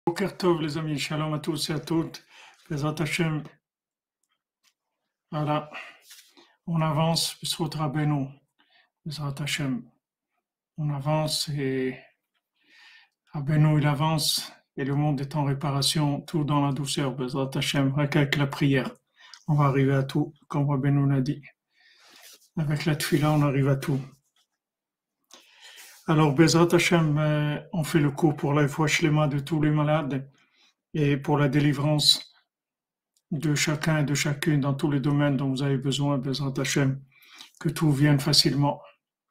Boker Tov, les amis, shalom à tous et à toutes. Bezrat Hashem, voilà, on avance, Besrot Rabbeinu, Bezrat Hashem, on avance et Rabbeinu il avance et le monde est en réparation, tout dans la douceur, Bezrat Hashem, rien qu'avec la prière, on va arriver à tout, comme Rabbeinu l'a dit. Avec la tfila, on arrive à tout. Alors, Bezrat Hashem, on fait le cours pour la foi shlema de tous les malades et pour la délivrance de chacun et de chacune dans tous les domaines dont vous avez besoin, Bezrat Hashem, que tout vienne facilement.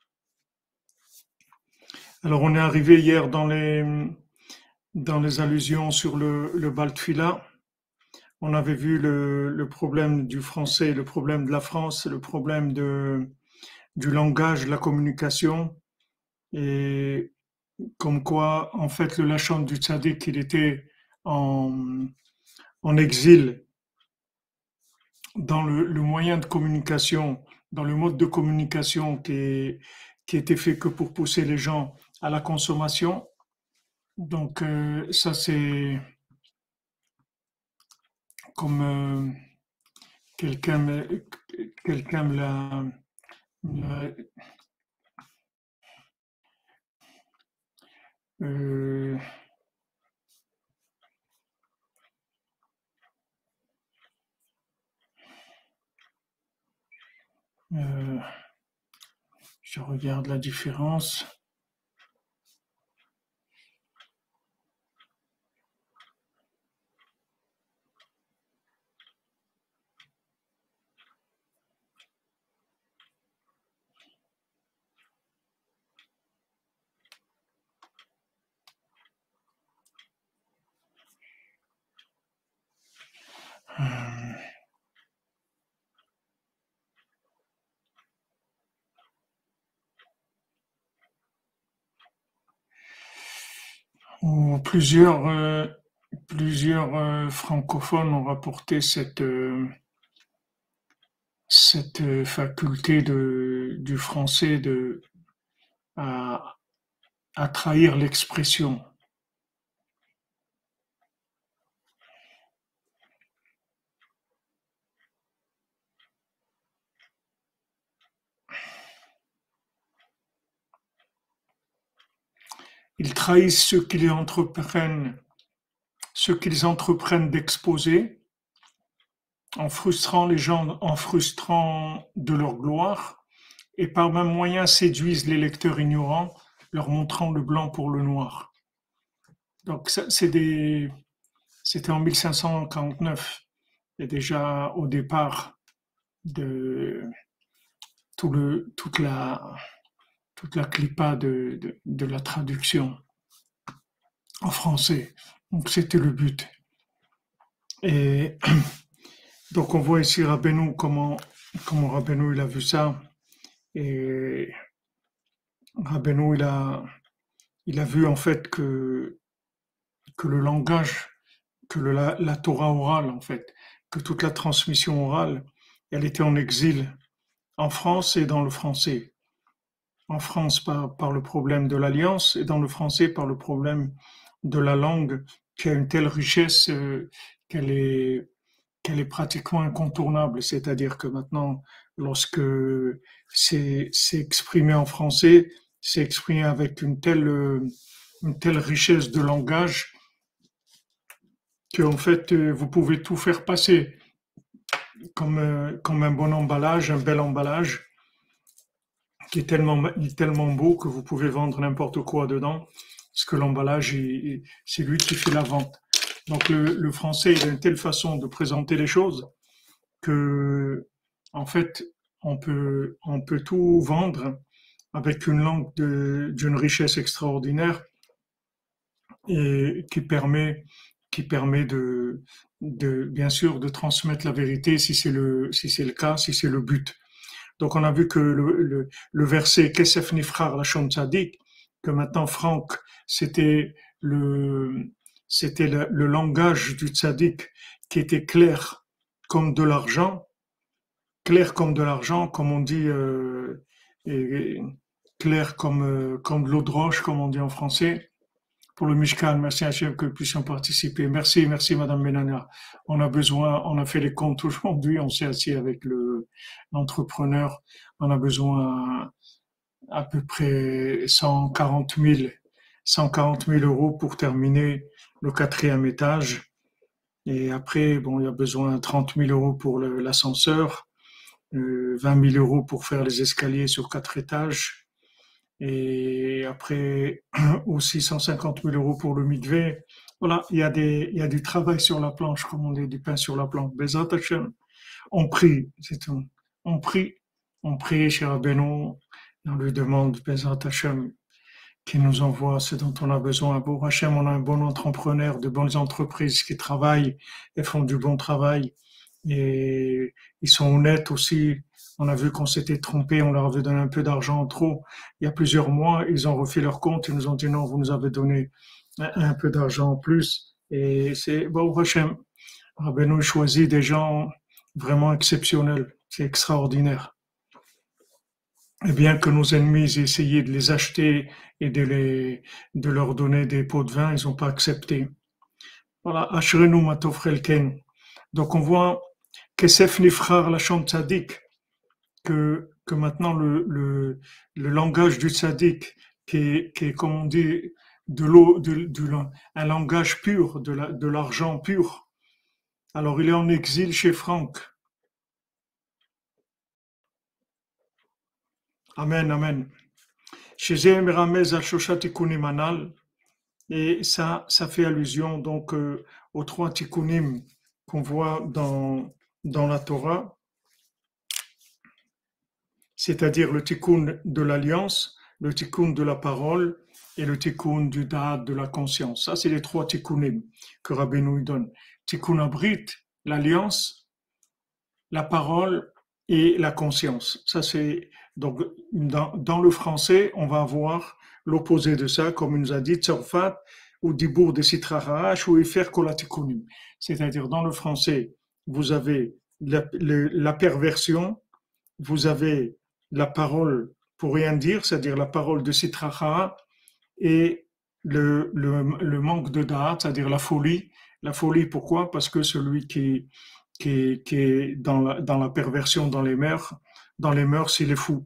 Alors, on est arrivé hier dans les allusions sur le Bal Tfila. On avait vu le problème du français, le problème de la France, le problème du langage, de la communication, et comme quoi, en fait, le Lachon du Tzaddik, il était en exil dans le moyen de communication, dans le mode de communication qui était fait que pour pousser les gens à la consommation. Donc ça c'est comme quelqu'un me, quelqu'un me euh, euh, je regarde la différence. Où plusieurs francophones ont rapporté cette faculté du français à, à trahir l'expression. Ils trahissent ce qu'ils entreprennent d'exposer, en frustrant les gens, en frustrant de leur gloire, et par même moyen séduisent les lecteurs ignorants, leur montrant le blanc pour le noir. Donc c'était en 1549, et déjà au départ de toute la clipa de la traduction en français. Donc c'était le but. Et donc on voit ici Rabbeinu, comment Rabbeinu il a vu ça. Et Rabbeinu il a vu en fait que le langage, que la Torah orale en fait, que toute la transmission orale, elle était en exil en France et dans le français. En France par le problème de l'alliance et dans le français par le problème de la langue qui a une telle richesse qu'elle est pratiquement incontournable. C'est-à-dire que maintenant, lorsque c'est exprimé en français, c'est exprimé avec une telle richesse de langage qu'en fait, vous pouvez tout faire passer comme un bon emballage, un bel emballage qui est tellement beau que vous pouvez vendre n'importe quoi dedans, parce que l'emballage, c'est lui qui fait la vente. Donc le français, il a une telle façon de présenter les choses que, en fait, on peut tout vendre avec une langue d'une richesse extraordinaire et qui permet bien sûr de transmettre la vérité si c'est le cas, si c'est le but. Donc on a vu que le verset Kesef Nifrar Lachon Tzadik, que maintenant Franck, c'était le langage du tzaddik qui était clair comme de l'argent, comme on dit, et clair comme de l'eau de roche, comme on dit en français, pour le Mishkan. Merci Hachem que nous puissions participer. Merci, merci Madame Benana. On a besoin, on a fait les comptes aujourd'hui, on s'est assis avec l'entrepreneur. On a besoin à peu près 140 000 euros pour terminer le 4e étage. Et après, bon, il y a besoin de 30 000 euros pour l'ascenseur, 20 000 euros pour faire les escaliers sur 4 étages. Et après, aussi 150 000 euros pour le mikvé. Voilà, il y a du travail sur la planche, comme on dit, du pain sur la planche. Bezat Hashem, on prie, c'est tout. On prie chez Rabbeinu, et on lui demande, Bezat Hashem, qui nous envoie ce dont on a besoin. Pour Hachem, on a un bon entrepreneur, de bonnes entreprises qui travaillent et font du bon travail. Et ils sont honnêtes aussi. On a vu qu'on s'était trompé, on leur avait donné un peu d'argent en trop. Il y a plusieurs mois, ils ont refait leur compte, ils nous ont dit non, vous nous avez donné un peu d'argent en plus. Et c'est, bon, Hachem, Rabbeinu choisit des gens vraiment exceptionnels. C'est extraordinaire. Et bien que nos ennemis aient essayé de les acheter et de leur donner des pots de vin, ils n'ont pas accepté. Voilà, Ashrenu Matov Chelken. Donc on voit Kesef Nifrar Lachon Tzadik, que maintenant le langage du tzaddik, qui est, comme on dit, de l'eau, un langage pur, de l'argent pur. Alors il est en exil chez Franck. Amen, amen. Chez Meramez al Shoshat Tikkunim Anal, et ça fait allusion donc aux 3 tikkunim qu'on voit dans la Torah, c'est-à-dire le tikkun de l'alliance, le tikkun de la parole et le tikkun du da'at, de la conscience. Ça, c'est les 3 tikkunim que Rabbeinu donne. Tikkun abrit, l'alliance, la parole et la conscience. Ça, c'est donc dans le français, on va avoir l'opposé de ça, comme il nous a dit Tzorfat ou Dibour de Sitrahach ou Efer Kolatikunim. C'est-à-dire dans le français, vous avez la perversion, vous avez la parole pour rien dire, c'est-à-dire la parole de Sitraha, et le manque de da'at, c'est-à-dire la folie. La folie, pourquoi? Parce que celui qui est dans la perversion, dans les mœurs, il est fou.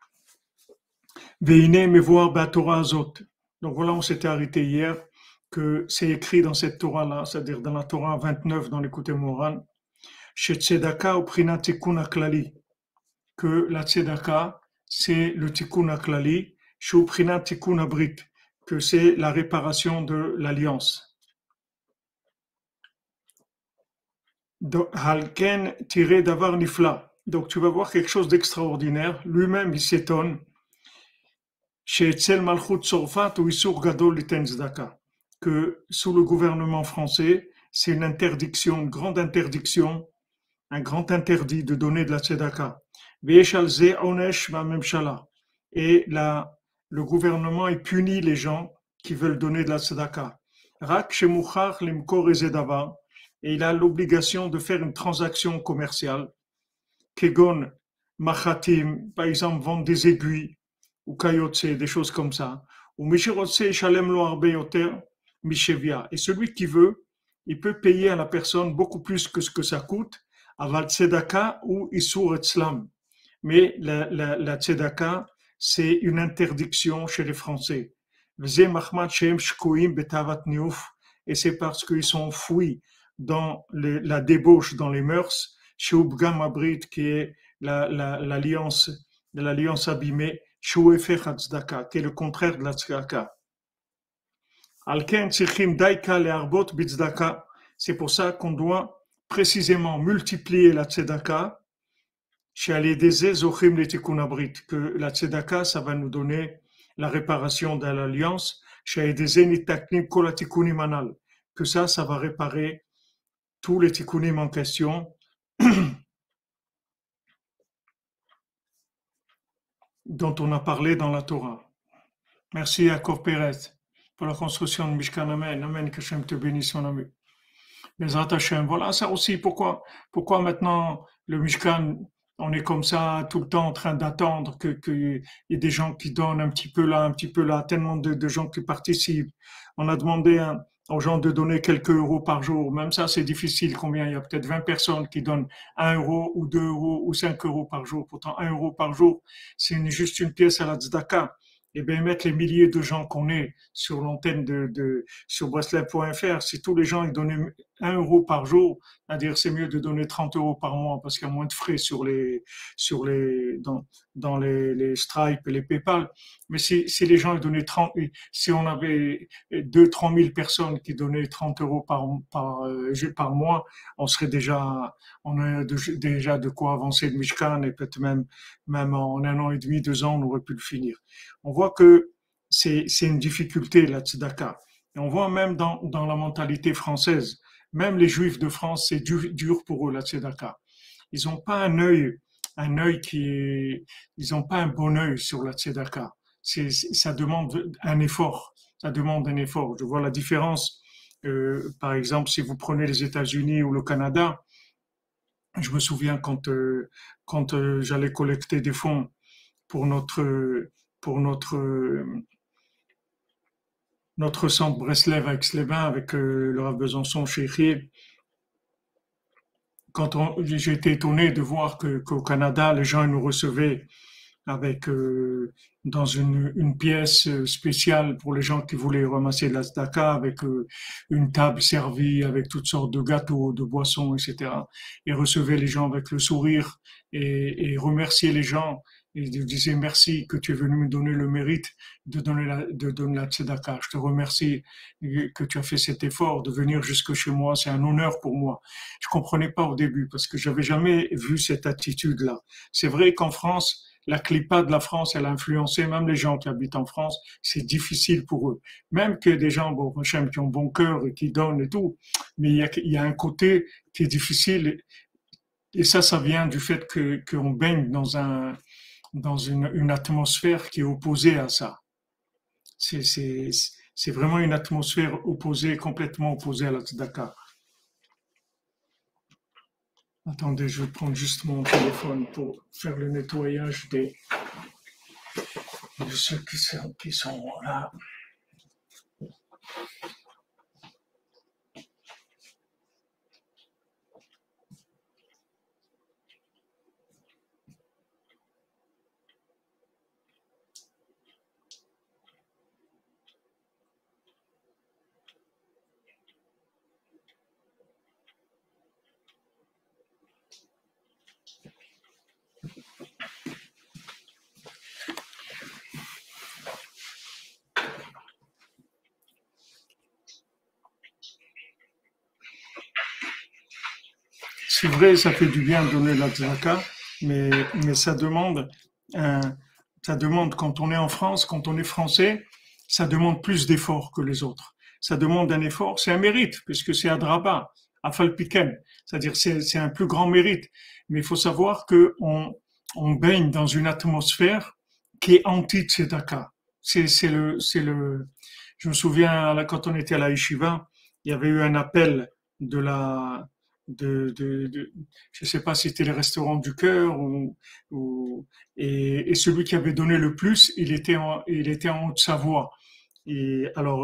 Veine me voir Torah azot. Donc voilà, on s'était arrêté hier que c'est écrit dans cette Torah-là, c'est-à-dire dans la Torah 29, dans l'écoute Moran, chez Tzedaka ou Prinat Tikkun Aklali, que la Tzedaka, c'est le Tikkun Aklali, chez Prinat Tikkun Abrit, que c'est la réparation de l'alliance. Halken tiré d'avar nifla. Donc tu vas voir quelque chose d'extraordinaire. Lui-même, il s'étonne. Chez Etzel Malchut Tzorfat ou Isur Gadol Liten Tzedaka, que sous le gouvernement français, c'est une interdiction, une grande interdiction, un grand interdit de donner de la tzedaka. Et le gouvernement il punit les gens qui veulent donner de la tzedaka. Et il a l'obligation de faire une transaction commerciale. Kegon machatim, par exemple, vendre des aiguilles ou kayotse, des choses comme ça. Ou mishirotse shalem lo arbe yoter mishevia. Et celui qui veut, il peut payer à la personne beaucoup plus que ce que ça coûte. Aval tzedaka ou isur etzlam. Mais la tzedaka, c'est une interdiction chez les Français. Et c'est parce qu'ils sont fouis dans la débauche, dans les mœurs, chez Ubgam Abrit, qui est l'alliance abîmée, chez Uefer Tzedaka, qui est le contraire de la tzedaka. C'est pour ça qu'on doit précisément multiplier la tzedaka, que la tzedaka, ça va nous donner la réparation de l'alliance, que ça va réparer tous les tikkunim en question, dont on a parlé dans la Torah. Merci Yaakov Pérez pour la construction de Mishkan. Amen. Amen. Que Hashem te bénisse, mon ami. Mais Hashem, voilà ça aussi. Pourquoi maintenant le Mishkan, On est comme ça tout le temps en train d'attendre qu'il y ait des gens qui donnent un petit peu là, un petit peu là, tellement de gens qui participent. On a demandé aux gens de donner quelques euros par jour. Même ça, c'est difficile. Combien? Il y a peut-être 20 personnes qui donnent 1 euro ou 2 euros ou 5 euros par jour. Pourtant, 1 euro par jour, c'est juste une pièce à la tzedaka. Et bien, mettre les milliers de gens qu'on est sur l'antenne sur Breslev.fr, si tous les gens ils donnaient 1 euro par jour, c'est-à-dire c'est mieux de donner 30 euros par mois parce qu'il y a moins de frais dans les Stripe et les PayPal. Mais si les gens ils donnaient 30, si on avait 2 000 à 3 000 personnes qui donnaient 30 euros par mois, on a déjà de quoi avancer le Mishkan et peut-être même en 1 an et demi, 2 ans, on aurait pu le finir. On voit que c'est une difficulté, la tzedaka. Et on voit même dans la mentalité française, même les Juifs de France, c'est dur pour eux, la tzedaka. Ils n'ont pas un œil ils n'ont pas un bon œil sur la tzedaka. Ça demande un effort. Ça demande un effort. Je vois la différence. Par exemple, si vous prenez les États-Unis ou le Canada, je me souviens quand j'allais collecter des fonds pour notre centre Breslev à Aix-les-Bains avec le Rav Besançon chez Ried, j'ai été étonné de voir qu'au Canada, les gens nous recevaient avec dans une pièce spéciale pour les gens qui voulaient ramasser de la tzedaka, avec une table servie avec toutes sortes de gâteaux, de boissons, etc. Et recevaient les gens avec le sourire et remercier les gens. Et je disais merci que tu es venu me donner le mérite de donner la tzedaka. Je te remercie que tu as fait cet effort de venir jusque chez moi. C'est un honneur pour moi. Je comprenais pas au début parce que j'avais jamais vu cette attitude-là. C'est vrai qu'en France, la clipa de la France, elle a influencé même les gens qui habitent en France. C'est difficile pour eux. Même que des gens, bon, qui ont bon cœur et qui donnent et tout. Mais il y a un côté qui est difficile. Et ça vient du fait qu'on baigne dans une atmosphère qui est opposée à ça. C'est, c'est, c'est vraiment une atmosphère opposée, complètement opposée à la tzedaka. Attendez, je vais prendre juste mon téléphone pour faire le nettoyage de ceux qui sont là. C'est vrai, ça fait du bien de donner la tzedaka, mais un, ça demande, quand on est en France, quand on est français, ça demande plus d'efforts que les autres. Ça demande un effort, c'est un mérite, puisque c'est Adraba, Afalpiken, c'est-à-dire c'est un plus grand mérite. Mais il faut savoir que on baigne dans une atmosphère qui est anti-tzedaka. Je me souviens, quand on était à la Yeshiva, il y avait eu un appel de la, je sais pas si c'était les restaurants du cœur et celui qui avait donné le plus, il était en Haute-Savoie. Et alors,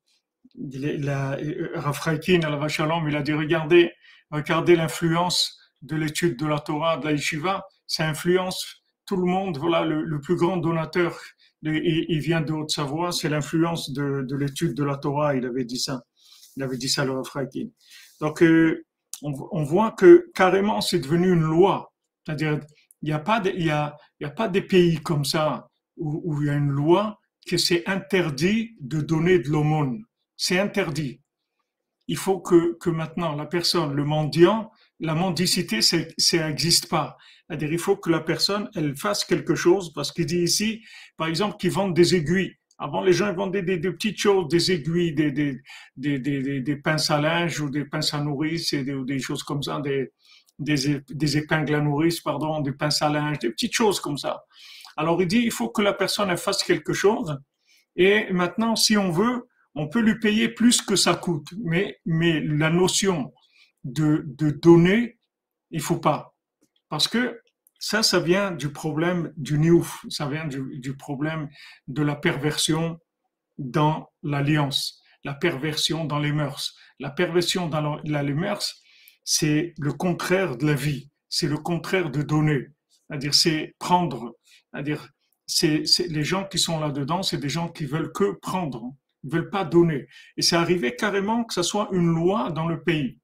Rav Chaikin, Alav Shalom, il a dit, regardez l'influence de l'étude de la Torah, de la Yeshiva, ça influence tout le monde. Voilà, le plus grand donateur, il vient de Haute-Savoie, c'est l'influence de l'étude de la Torah, il avait dit ça. Il avait dit ça, le Rav Chaikin. Donc, on voit que carrément c'est devenu une loi. C'est-à-dire, il y a pas des pays comme ça où il y a une loi que c'est interdit de donner de l'aumône. C'est interdit. Il faut que maintenant la personne, le mendiant, la mendicité, ça n'existe pas. C'est-à-dire, il faut que la personne, elle fasse quelque chose, parce qu'il dit ici, par exemple, qu'ils vendent des aiguilles. Avant, les gens vendaient des petites choses, des aiguilles, des pinces à linge ou des pinces à nourrice, ou des choses comme ça, des épingles à nourrice, pardon, des pinces à linge, des petites choses comme ça. Alors, il dit, il faut que la personne, elle fasse quelque chose. Et maintenant, si on veut, on peut lui payer plus que ça coûte. Mais la notion de donner, il faut pas. Parce que Ça vient du problème du niouf, ça vient du problème de la perversion dans l'alliance, la perversion dans les mœurs. La perversion dans les mœurs, c'est le contraire de la vie, c'est le contraire de donner. C'est-à-dire, c'est prendre. C'est-à-dire, c'est les gens qui sont là-dedans, c'est des gens qui veulent que prendre, ils veulent pas donner. Et c'est arrivé carrément que ça soit une loi dans le pays.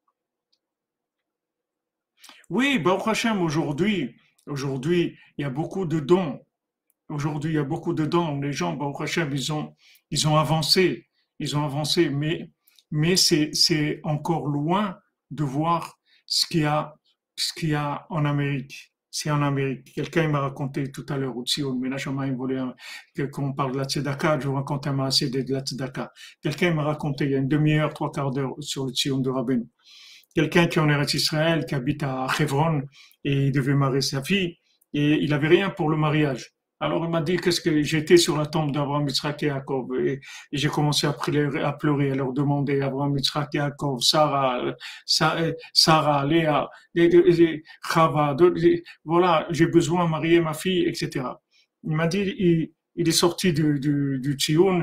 Oui, Baruch Hashem, aujourd'hui, il y a beaucoup de dons. Aujourd'hui, il y a beaucoup de dons. Les gens, Baruch Hashem, ils ont avancé. Ils ont avancé, mais c'est encore loin de voir ce qu'il y a en Amérique. C'est en Amérique. Quelqu'un m'a raconté tout à l'heure aussi, au Ménachama, il voulait qu'on parle de la tzedaka. Je vous raconte un maassé de la tzedaka. Quelqu'un m'a raconté il y a une demi-heure, trois quarts d'heure sur le Tzion de Rabbeinu. Quelqu'un qui est en Eretz Israël, qui habite à Hebron, et il devait marier sa fille, et il avait rien pour le mariage. Alors il m'a dit qu'est-ce que j'étais sur la tombe d'Abraham, Yitzhak et Jacob, et j'ai commencé à pleurer, à leur demander Abraham, Yitzhak et Jacob, Sarah, Léa, Chava, voilà, j'ai besoin de marier ma fille, etc. Il m'a dit, il est sorti du Tchioun,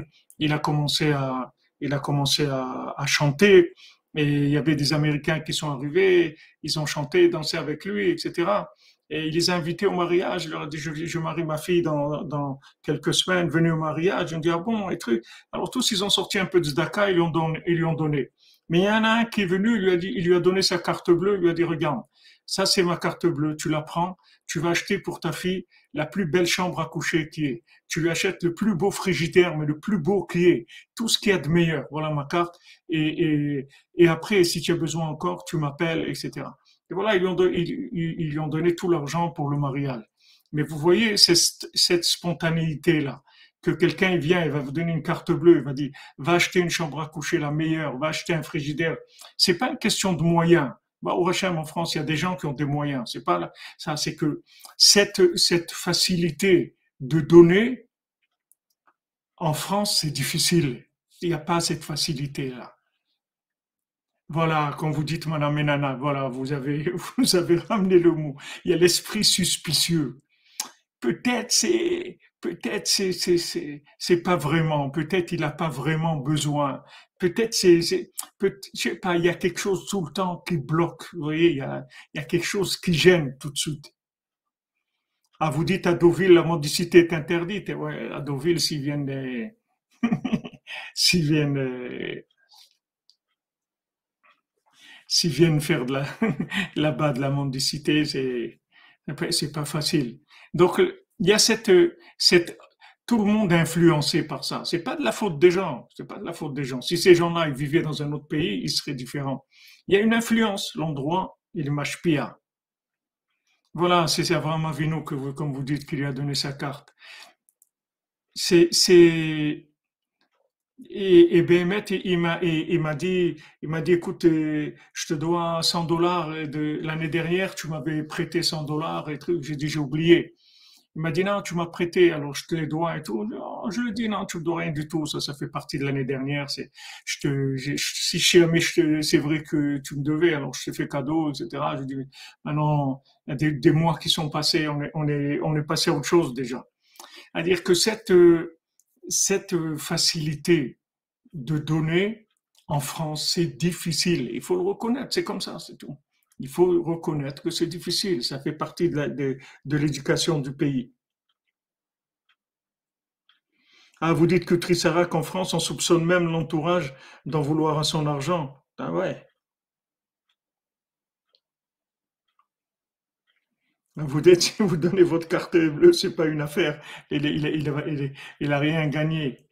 il a commencé à chanter, et il y avait des Américains qui sont arrivés, ils ont chanté, dansé avec lui, etc. Et il les a invités au mariage. Il leur a dit, je marie ma fille dans quelques semaines, venez au mariage. Ils ont dit, ah bon, et trucs. Alors tous, ils ont sorti un peu de tzedaka, ils lui ont donné. Mais il y en a un qui est venu, il lui a donné sa carte bleue, il lui a dit, regarde, ça c'est ma carte bleue, tu la prends, tu vas acheter pour ta fille la plus belle chambre à coucher qui est. Tu lui achètes le plus beau frigidaire, mais le plus beau qui est. Tout ce qu'il y a de meilleur. Voilà ma carte. Et après, si tu as besoin encore, tu m'appelles, etc. Et voilà, ils lui ont donné tout l'argent pour le mariage. Mais vous voyez cette spontanéité-là, que quelqu'un vient et va vous donner une carte bleue, il va dire, va acheter une chambre à coucher la meilleure, va acheter un frigidaire. C'est pas une question de moyens. Bah, au Hachem, en France, il y a des gens qui ont des moyens. C'est pas ça, c'est que cette facilité de donner, en France, c'est difficile. Il n'y a pas cette facilité-là. Voilà, quand vous dites Madame Enana, voilà, vous avez ramené le mot. Il y a l'esprit suspicieux. Peut-être c'est pas vraiment. Peut-être il n'a pas vraiment besoin. Peut-être je sais pas, il y a quelque chose tout le temps qui bloque. Vous voyez, il y a quelque chose qui gêne tout de suite. Ah, vous dites à Deauville, la mendicité est interdite. Et ouais, à Deauville, s'ils viennent, s'ils viennent faire de la, là-bas de la mendicité, c'est pas facile. Donc, il y a tout le monde est influencé par ça. C'est pas de la faute des gens. C'est pas de la faute des gens. Si ces gens-là, ils vivaient dans un autre pays, ils seraient différents. Il y a une influence. L'endroit, il mâche-pia. Voilà, c'est Abraham Avinu que vous, comme vous dites, qui lui a donné sa carte. C'est, et Béhémet, il m'a dit, écoute, je te dois 100 dollars de l'année dernière, tu m'avais prêté 100 dollars et trucs. J'ai dit, j'ai oublié. Il m'a dit, non, tu m'as prêté, alors je te les dois et tout. Non, je lui ai dit, non, tu me dois rien du tout. Ça fait partie de l'année dernière. Si jamais c'est vrai que tu me devais, alors je t'ai fait cadeau, etc. Je dis, maintenant, il y a des mois qui sont passés, on est passé à autre chose déjà. C'est-à-dire que cette facilité de donner en France, c'est difficile. Il faut le reconnaître, c'est comme ça, c'est tout. Il faut reconnaître que c'est difficile, ça fait partie de l'éducation du pays. Ah, vous dites que Trisarac en France, on soupçonne même l'entourage d'en vouloir à son argent. Ah ouais. Vous dites, si vous donnez votre carte bleue, c'est pas une affaire. Il a rien gagné.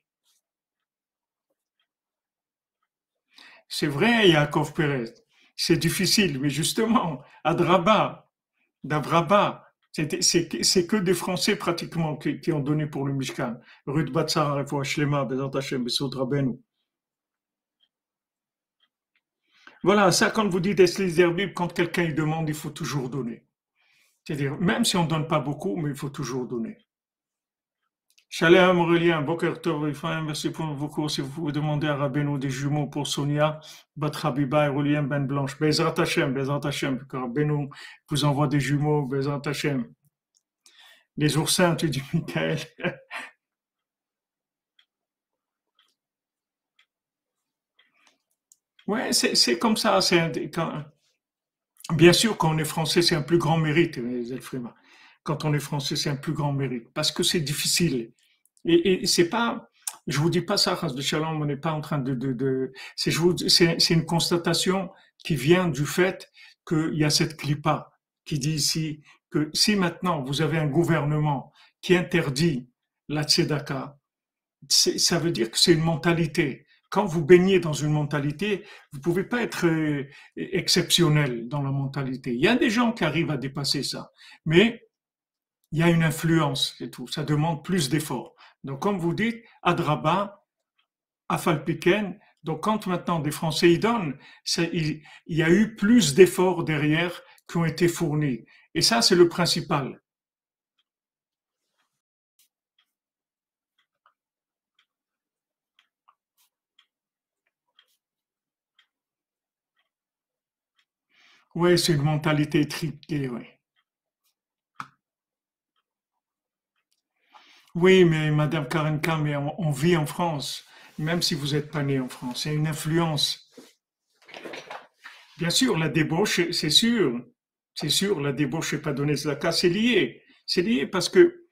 C'est vrai, Yaakov Pérez. C'est difficile, mais justement, à d'Avraba, c'est que des Français pratiquement qui ont donné pour le Mishkan. Ruth Batsar, Refoua Shlema, Bezat Hashem, Besod Rabbeinu. Voilà, ça, quand vous dites Eslis Zerbib, quand quelqu'un y demande, il faut toujours donner. C'est-à-dire, même si on ne donne pas beaucoup, mais il faut toujours donner. Shalom Aurélien, Boker Tov, Ifraim, merci pour vos cours. Si vous pouvez demander à Rabbeinu des jumeaux pour Sonia, Bat Habiba et Aurélien Ben Blanche. Bezrat Hashem, que Rabbeinu vous envoie des jumeaux, Bezrat Hashem. Les oursins, tu dis Michael. Ouais, c'est comme ça. Bien sûr, quand on est français, c'est un plus grand mérite, Zelfrima. Quand on est français, c'est un plus grand mérite. Parce que c'est difficile. Et c'est pas, je vous dis pas ça, Ras de Shalom, on n'est pas en train c'est une constatation qui vient du fait qu'il y a cette clipa qui dit ici que si maintenant vous avez un gouvernement qui interdit la tzedaka, ça veut dire que c'est une mentalité. Quand vous baignez dans une mentalité, vous pouvez pas être exceptionnel dans la mentalité. Il y a des gens qui arrivent à dépasser ça, mais il y a une influence et tout. Ça demande plus d'efforts. Donc, comme vous dites, Adraba, Afalpiken. Donc, quand maintenant des Français y donnent, il y a eu plus d'efforts derrière qui ont été fournis. Et ça, c'est le principal. Oui, c'est une mentalité triquée, oui. Oui, mais Madame Karenka, mais on vit en France, même si vous n'êtes pas né en France. Il y a une influence. Bien sûr, la débauche, c'est sûr. C'est sûr, la débauche n'est pas donnée de cas, c'est lié. C'est lié parce que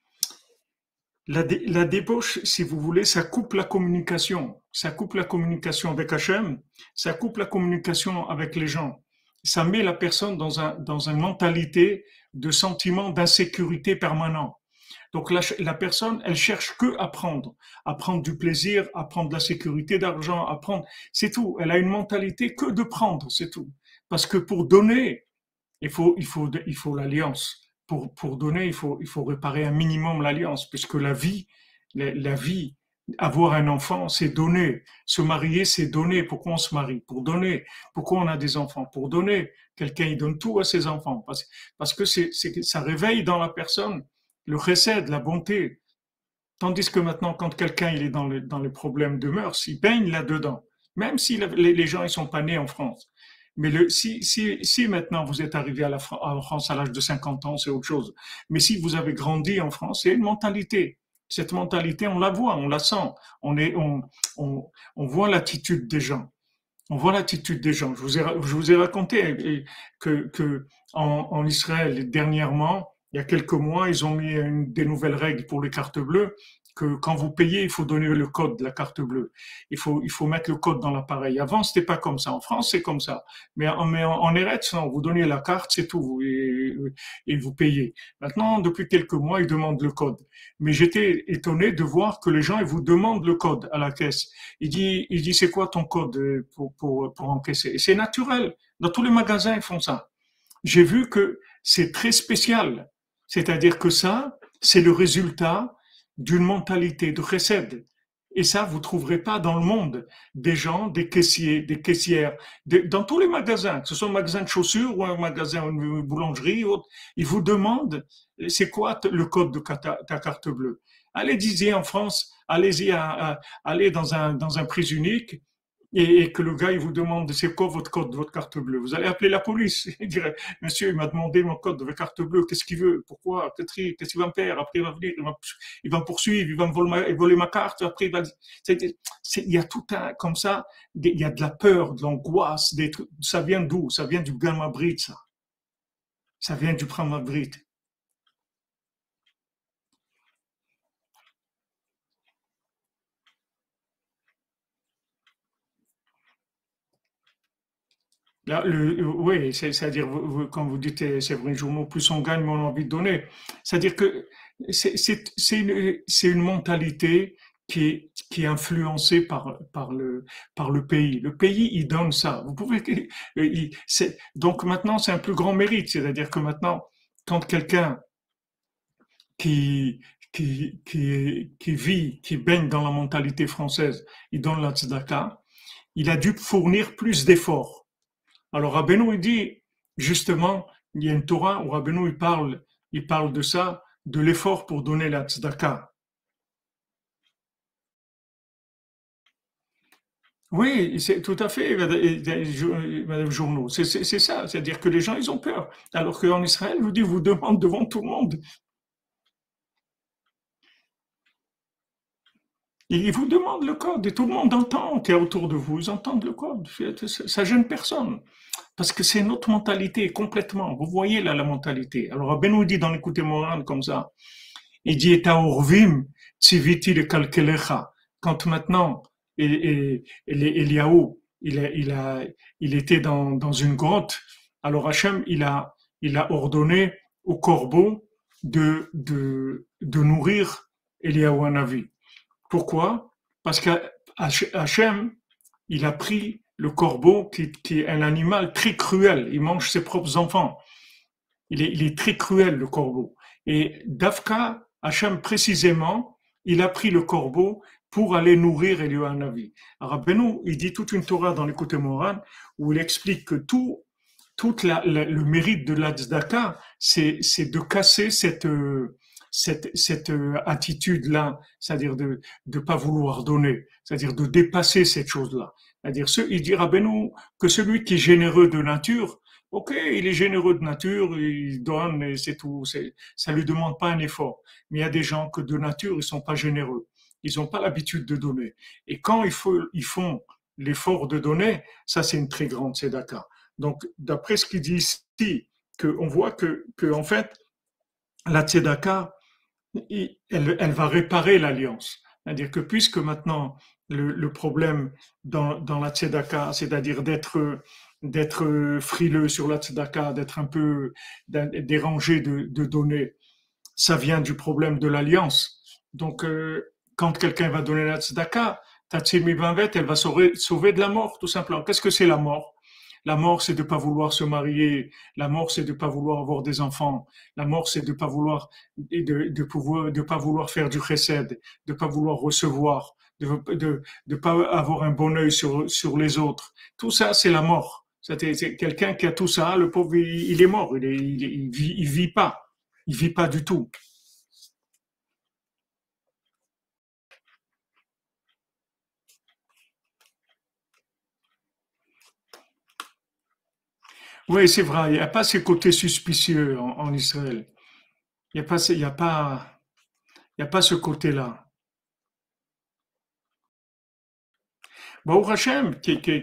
la débauche, si vous voulez, ça coupe la communication. Ça coupe la communication avec Hachem, ça coupe la communication avec les gens. Ça met la personne dans une mentalité de sentiment d'insécurité permanent. Donc la personne, elle cherche que à prendre du plaisir, à prendre de la sécurité d'argent, à prendre, c'est tout. Elle a une mentalité que de prendre, c'est tout. Parce que pour donner, il faut l'alliance. Pour donner, il faut réparer un minimum l'alliance, puisque la vie, avoir un enfant, c'est donner. Se marier, c'est donner. Pourquoi on se marie? Pour donner. Pourquoi on a des enfants? Pour donner. Quelqu'un, il donne tout à ses enfants. Parce que ça réveille dans la personne le chesed, la bonté. Tandis que maintenant, quand quelqu'un il est dans les problèmes de mœurs, il baigne là-dedans. Même si les gens ils sont pas nés en France. Mais si maintenant vous êtes arrivé en France à l'âge de 50 ans, c'est autre chose. Mais si vous avez grandi en France, c'est une mentalité. Cette mentalité, on la voit, on la sent. On voit l'attitude des gens. On voit l'attitude des gens. Je vous ai raconté que en Israël, dernièrement, il y a quelques mois, ils ont mis des nouvelles règles pour les cartes bleues, que quand vous payez, il faut donner le code de la carte bleue. Il faut mettre le code dans l'appareil. Avant, c'était pas comme ça. En France, c'est comme ça. En Eretz, non, vous donnez la carte, c'est tout, et vous payez. Maintenant, depuis quelques mois, ils demandent le code. Mais j'étais étonné de voir que les gens, ils vous demandent le code à la caisse. Il dit, c'est quoi ton code pour encaisser? Et c'est naturel. Dans tous les magasins, ils font ça. J'ai vu que c'est très spécial. C'est-à-dire que ça, c'est le résultat d'une mentalité de recède. Et ça, vous trouverez pas dans le monde des gens, des caissiers, des caissières, dans tous les magasins, que ce soit un magasin de chaussures ou un magasin, une boulangerie, ou autre, ils vous demandent c'est quoi le code de ta carte bleue. Allez, disiez en France, allez-y allez dans un prise unique et que le gars il vous demande c'est quoi votre code de votre carte bleue. Vous allez appeler la police. Il dirait monsieur il m'a demandé mon code de ma carte bleue. Qu'est-ce qu'il veut? Pourquoi? Qu'est-ce qu'il va me faire? Après il va venir, il va me poursuivre, il va me voler ma carte. Après il va. Il y a tout un comme ça. Il y a de la peur, de l'angoisse, des trucs. Ça vient d'où? Ça vient du gamma bride ça. Ça vient du prama bride. Là, oui, c'est-à-dire, quand vous dites, c'est vrai, journaux, plus on gagne, moins on a envie de donner. C'est-à-dire que c'est une mentalité qui est influencée par le pays. Le pays, il donne ça. Vous pouvez, donc maintenant, c'est un plus grand mérite. C'est-à-dire que maintenant, quand quelqu'un qui, qui vit, qui baigne dans la mentalité française, il donne la tzedaka, il a dû fournir plus d'efforts. Alors Rabbeinu il dit justement, il y a une Torah où Rabbeinu il parle de ça, de l'effort pour donner la tzedaka. Oui, c'est tout à fait, Madame Journaux. C'est ça, c'est-à-dire que les gens, ils ont peur. Alors qu'en Israël, je vous dis, vous demande devant tout le monde. Ils vous demandent le code et tout le monde entend qui est autour de vous. Ils entendent le code. Ça gêne personne. Parce que c'est notre mentalité complètement. Vous voyez là la mentalité. Alors, Ben nous dit dans l'écoute morale comme ça. Il dit, et orvim, tziviti le kalkelecha. Quand maintenant, Eliaou, il était dans une grotte, alors Hachem, il a ordonné au corbeau de nourrir Eliaou Hanavi. Pourquoi? Parce qu'Hachem, il a pris le corbeau qui est un animal très cruel. Il mange ses propres enfants. Il est très cruel, le corbeau. Et Dafka, Hachem précisément, il a pris le corbeau pour aller nourrir Eliyahu. Alors, Rabbeinu, il dit toute une Torah dans l'écoute morale où il explique que tout le mérite de la tzedaka, c'est de casser cette attitude-là, c'est-à-dire de ne pas vouloir donner, c'est-à-dire de dépasser cette chose-là. C'est-à-dire, il dit Rabbeinu que celui qui est généreux de nature, ok, il est généreux de nature, il donne et c'est tout, ça lui demande pas un effort. Mais il y a des gens que de nature, ils sont pas généreux. Ils n'ont pas l'habitude de donner. Et quand ils font l'effort de donner, ça c'est une très grande tzedaka. Donc, d'après ce qu'il dit ici, on voit que en fait, la tzedaka, elle va réparer l'alliance. C'est-à-dire que puisque maintenant le problème dans la tzedaka, c'est-à-dire d'être frileux sur la tzedaka, d'être un peu dérangé de donner, ça vient du problème de l'alliance. Donc, quand quelqu'un va donner la tzedaka, Tatsimi Banvet, elle va sauver de la mort, tout simplement. Qu'est-ce que c'est la mort? La mort, c'est de ne pas vouloir se marier. La mort, c'est de ne pas vouloir avoir des enfants. La mort, c'est de ne pas vouloir, de pas vouloir faire du chesed, de ne pas vouloir recevoir, de pas avoir un bon œil sur les autres. Tout ça, c'est la mort. C'est quelqu'un qui a tout ça, le pauvre, il est mort. Il vit pas. Il vit pas du tout. Oui, c'est vrai. Il n'y a pas ce côté suspicieux en Israël. Il n'y a pas, il y a pas, il y a pas ce côté-là. Baruch Hashem,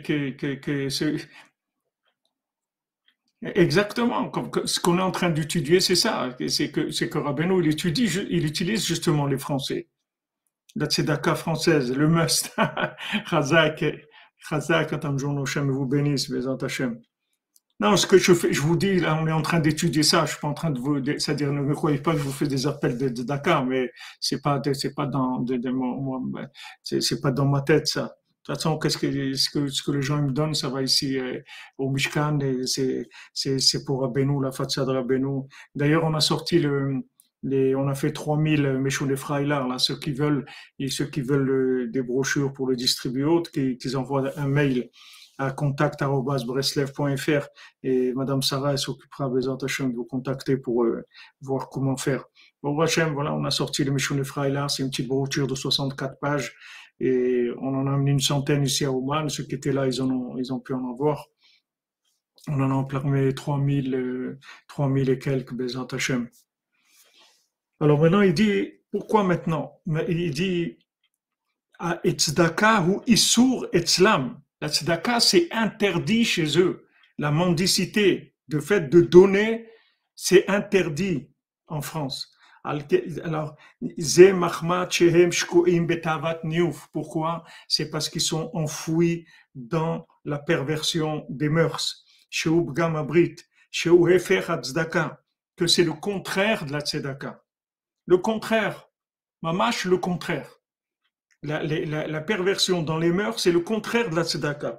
exactement, ce qu'on est en train d'étudier, c'est ça. C'est que Rabbeinu, il utilise justement les Français. La tzedaka française, le must. Chazak, Chazak, Atam Jono Hashem vous bénisse, Bezat Hashem. Non, ce que je fais, je vous dis, là, on est en train d'étudier ça. Je suis pas en train de vous, c'est-à-dire, ne me croyez pas que je vous fais des appels de Dakar, mais c'est pas dans, c'est pas dans ma tête, ça. De toute façon, ce que les gens me donnent, ça va ici, au Mishkan, et c'est pour Rabbeinu, la fatsa de Rabbeinu. D'ailleurs, on a sorti on a fait 3000 Meshouné Freilar, là, ceux qui veulent des brochures pour le distribuer autres, qu'ils envoient un mail à contact@breslev.fr et Madame Sarah elle s'occupera Bezat Hashem de vous contacter pour voir comment faire. Bon, Hachem, voilà, on a sorti le Mishon Efraïla, c'est une petite brochure de 64 pages et on en a amené une centaine ici à Ouman. Ceux qui étaient là, ils ont pu en avoir. On en a imprimé 3000, 3000 et quelques Bezat Hashem. Alors maintenant, il dit, pourquoi maintenant? Il dit, Etzdaka ou Issour Etzlam. La tzedaka, c'est interdit chez eux. La mendicité, le fait de donner, c'est interdit en France. Alors, Ze Mahmat Shehem Shkoim Betavat Niouf. Pourquoi? C'est parce qu'ils sont enfouis dans la perversion des mœurs. Sheub Gamabrit, Sheu Hefer Tzedaka, que c'est le contraire de la tzedaka. Le contraire. Mamash, le contraire. La perversion dans les mœurs, c'est le contraire de la tzedaka.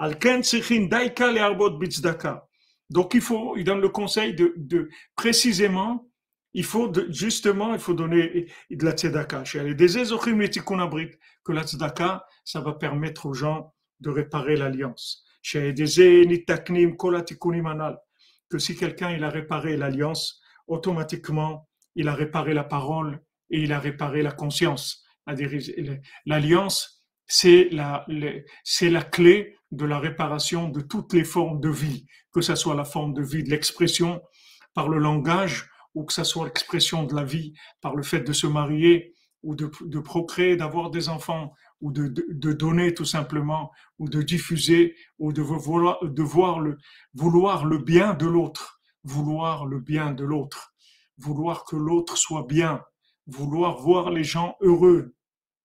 Donc il donne le conseil précisément, justement, il faut donner de la tzedaka. Que la tzedaka, ça va permettre aux gens de réparer l'alliance. Que si quelqu'un il a réparé l'alliance, automatiquement, il a réparé la parole et il a réparé la conscience. L'alliance, c'est la clé de la réparation de toutes les formes de vie, que ce soit la forme de vie de l'expression par le langage, ou que ce soit l'expression de la vie par le fait de se marier, ou de procréer, d'avoir des enfants, ou de donner tout simplement, ou de diffuser, ou vouloir le bien de l'autre, vouloir le bien de l'autre, vouloir que l'autre soit bien, vouloir voir les gens heureux.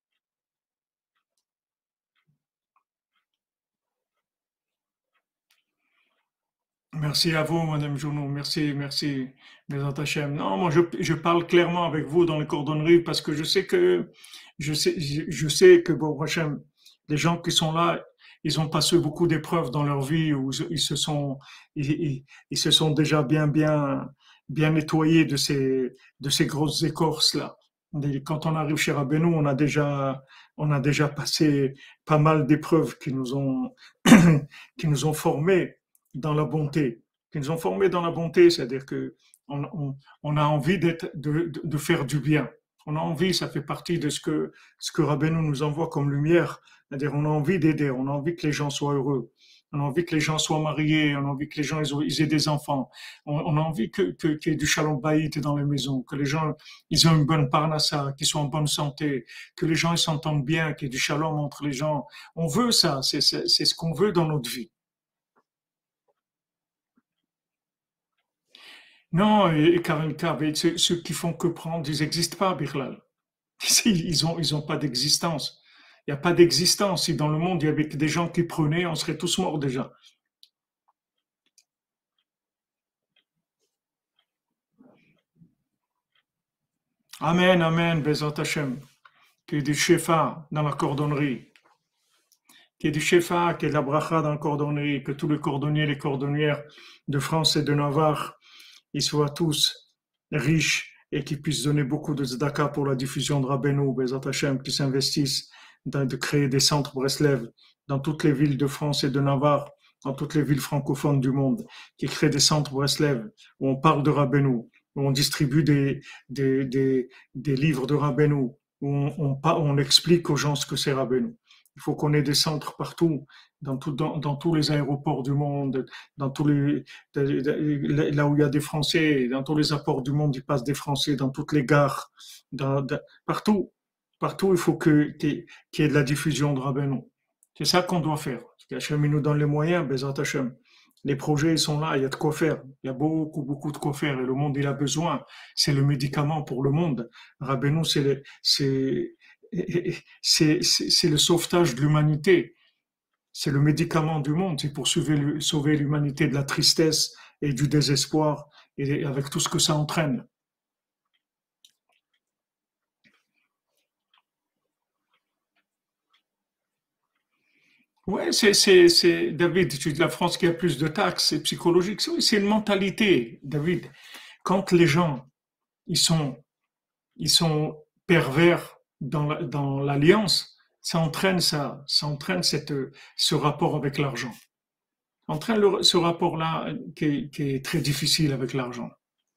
Merci à vous, Madame Journeau. Merci, merci, Mesdames Hachem. Non, moi, je parle clairement avec vous dans les cordonneries parce que je sais que, bon, Hachem, les gens qui sont là, ils ont passé beaucoup d'épreuves dans leur vie où ils se sont déjà bien nettoyés de ces grosses écorces-là. Quand on arrive chez Rabbeinu, on a déjà passé pas mal d'épreuves qui nous ont formés dans la bonté, qui nous ont formés dans la bonté, c'est-à-dire que on a envie de faire du bien. On a envie, ça fait partie de ce que Rabbeinu nous envoie comme lumière, c'est-à-dire on a envie d'aider, on a envie que les gens soient heureux, on a envie que les gens soient mariés, on a envie que les gens ils aient des enfants, on a envie qu'il y ait du shalom bayit dans les maisons, que les gens ils ont une bonne parnassa, qu'ils soient en bonne santé, que les gens ils s'entendent bien, qu'il y ait du shalom entre les gens. On veut ça, c'est ce qu'on veut dans notre vie. Non, et Karel Kab, ceux qui font que prendre, ils n'existent pas, Birlal. Ils ont pas d'existence. Il n'y a pas d'existence. Si dans le monde, il y avait que des gens qui prenaient, on serait tous morts déjà. Amen, amen, Bezat Hashem. Qu'il y ait du shefa dans la cordonnerie. Qu'il y ait du shefa, qu'il y ait de la bracha dans la cordonnerie, que tous les cordonniers et les cordonnières de France et de Navarre, ils soient tous riches et qu'ils puissent donner beaucoup de tzedaka pour la diffusion de Rabbeinu, Bezat Hashem, qui s'investissent de créer des centres Breslev dans toutes les villes de France et de Navarre, dans toutes les villes francophones du monde, qui créent des centres Breslev où on parle de Rabbeinu, où on distribue des livres de Rabbeinu, où on explique aux gens ce que c'est Rabbeinu. Il faut qu'on ait des centres partout, dans tous les aéroports du monde, dans tous là où il y a des Français, dans tous les aéroports du monde, il passe des Français, dans toutes les gares, partout, partout, il faut qu'il y ait de la diffusion de Rabbeinu. C'est ça qu'on doit faire. Hachem, il nous donne les moyens, Bezat Hachem. Les projets, ils sont là, il y a de quoi faire. Il y a beaucoup, beaucoup de quoi faire. Et le monde, il a besoin. C'est le médicament pour le monde. Rabbeinu, c'est le sauvetage de l'humanité. C'est le médicament du monde. C'est pour sauver l'humanité de la tristesse et du désespoir et avec tout ce que ça entraîne. Ouais, David, tu dis la France qui a plus de taxes, c'est psychologique. Oui, c'est une mentalité, David. Quand les gens, ils sont, ils sont pervers dans l'alliance, ça entraîne ce rapport avec l'argent. Ça entraîne ce rapport-là qui est très difficile avec l'argent.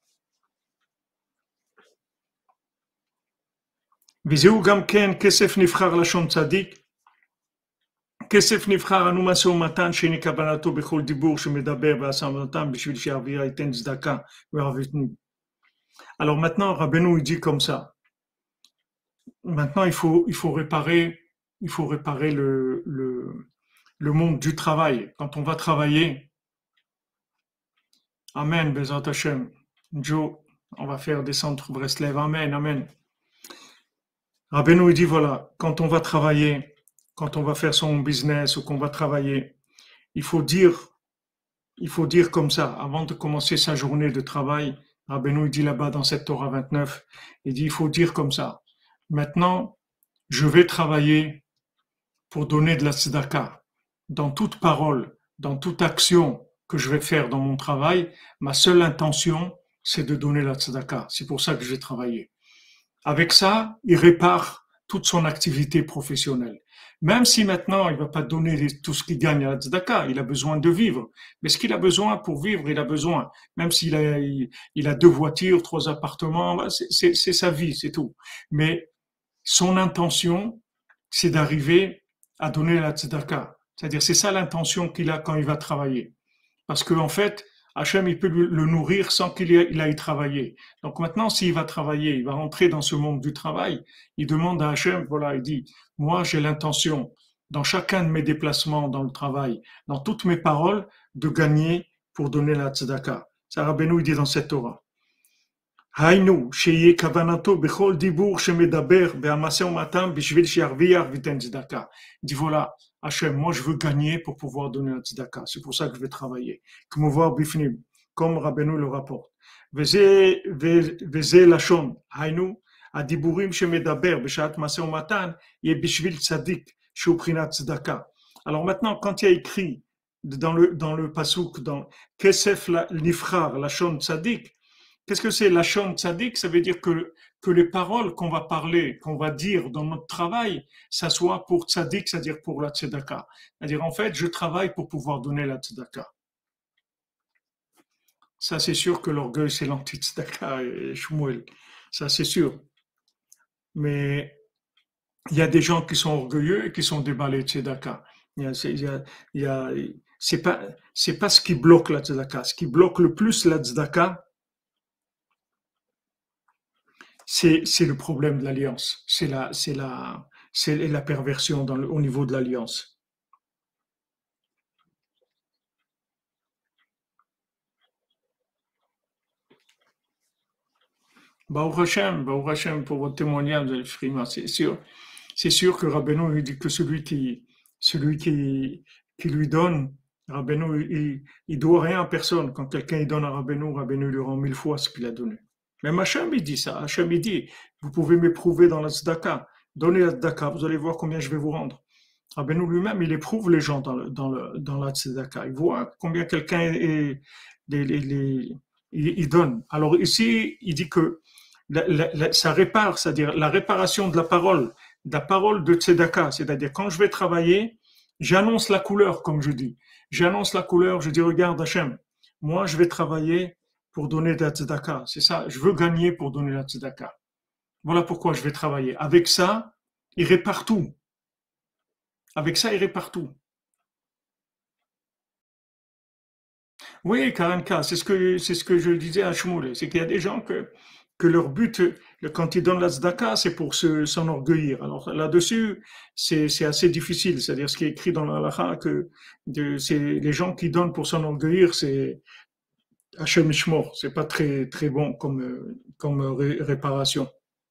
וזהו גם כן כסף נבחר לשון צדיק, כסף נבחר אנו משא ומתן שאיני קבלתו בכל דיבור שמדבר במשא ומתן בשביל שהאווירה ייתן צדקה וערבות. Alors maintenant, Rabbeinu il dit comme ça. Maintenant, il faut réparer le monde du travail. Quand on va travailler, Amen, Bezat Hashem, Joe, on va faire des centres Breslev, Amen, Amen. Rabbeinu il dit voilà, quand on va travailler, quand on va faire son business ou qu'on va travailler, il faut dire, il faut dire comme ça, avant de commencer sa journée de travail, Rabbeinu il dit là-bas dans cette Torah 29, il dit il faut dire comme ça. Maintenant, je vais travailler pour donner de la tzedaka. Dans toute parole, dans toute action que je vais faire dans mon travail, ma seule intention, c'est de donner la tzedaka. C'est pour ça que je vais travailler. Avec ça, il répare toute son activité professionnelle. Même si maintenant, il ne va pas donner tout ce qu'il gagne à la tzedaka, il a besoin de vivre. Mais ce qu'il a besoin pour vivre, il a besoin. Même il a 2 voitures, 3 appartements, c'est sa vie, c'est tout. Mais son intention, c'est d'arriver à donner la tzedaka. C'est-à-dire, c'est ça l'intention qu'il a quand il va travailler. Parce qu'en fait, Hachem, il peut le nourrir sans qu'il aille travailler. Donc maintenant, s'il va travailler, il va rentrer dans ce monde du travail, il demande à Hachem, voilà, il dit, moi j'ai l'intention, dans chacun de mes déplacements dans le travail, dans toutes mes paroles, de gagner pour donner la tzedaka. Ça, Rabbeinu, il dit dans cette Torah. היינו, שיהיה כוונתו בכל דיבור שמדבר במשא ומתן בשביל שירוויח וייתן צדקה. Il dit voilà, Hachem, moi je veux gagner pour pouvoir donner la tzedaka. C'est pour ça que je vais travailler. כמובן בפנים, comme רבנו le rapporte. וזה לשון, היינו, הדיבורים שמדבר בשעת משא ומתן, יהיה בשביל צדיק שהוא בחינת צדקה. Alors maintenant, quand il y a écrit dans le pasuk, dans Kesef Nifchar, Lashon Tzadik, qu'est-ce que c'est Lashon Tzadik? Ça veut dire que les paroles qu'on va parler, qu'on va dire dans notre travail, ça soit pour Tzadik, c'est-à-dire pour la Tzedaka. C'est-à-dire, en fait, je travaille pour pouvoir donner la Tzedaka. Ça, c'est sûr que l'orgueil, c'est l'anti-Tzedaka et Shmuel. Ça, c'est sûr. Mais il y a des gens qui sont orgueilleux et qui sont déballés de Tzedaka. C'est pas ce qui bloque la Tzedaka. Ce qui bloque le plus la Tzedaka, c'est le problème de l'alliance. C'est la perversion au niveau de l'alliance. Baruch Hashem pour votre témoignage, Frima, c'est sûr. C'est sûr que Rabbeinu, il dit que celui qui lui donne, Rabbeinu, il doit rien à personne. Quand quelqu'un il donne à Rabbeinu, Rabbeinu lui rend 1000 fois ce qu'il a donné. Même Hachem, il dit ça. Hachem, il dit, vous pouvez m'éprouver dans la tzedaka. Donnez la tzedaka, vous allez voir combien je vais vous rendre. Rabbeinu lui-même, il éprouve les gens dans la tzedaka. Il voit combien quelqu'un il donne. Alors ici, il dit que ça répare, c'est-à-dire la réparation de la parole de tzedaka, c'est-à-dire quand je vais travailler, j'annonce la couleur, comme je dis. J'annonce la couleur, je dis, regarde Hachem, moi je vais travailler pour donner de la tzedaka. C'est ça, je veux gagner pour donner la tzedaka. Voilà pourquoi je vais travailler. Avec ça, il répare tout. Avec ça, il répare tout. Oui, Karanka, c'est ce que je disais à Shmuel, c'est qu'il y a des gens que leur but, quand ils donnent la tzedaka, c'est pour s'enorgueillir. Alors là-dessus, c'est assez difficile. C'est-à-dire ce qui est écrit dans la halakha, c'est les gens qui donnent pour s'enorgueillir, c'est Hachem Ishmor. C'est pas très, très bon comme réparation.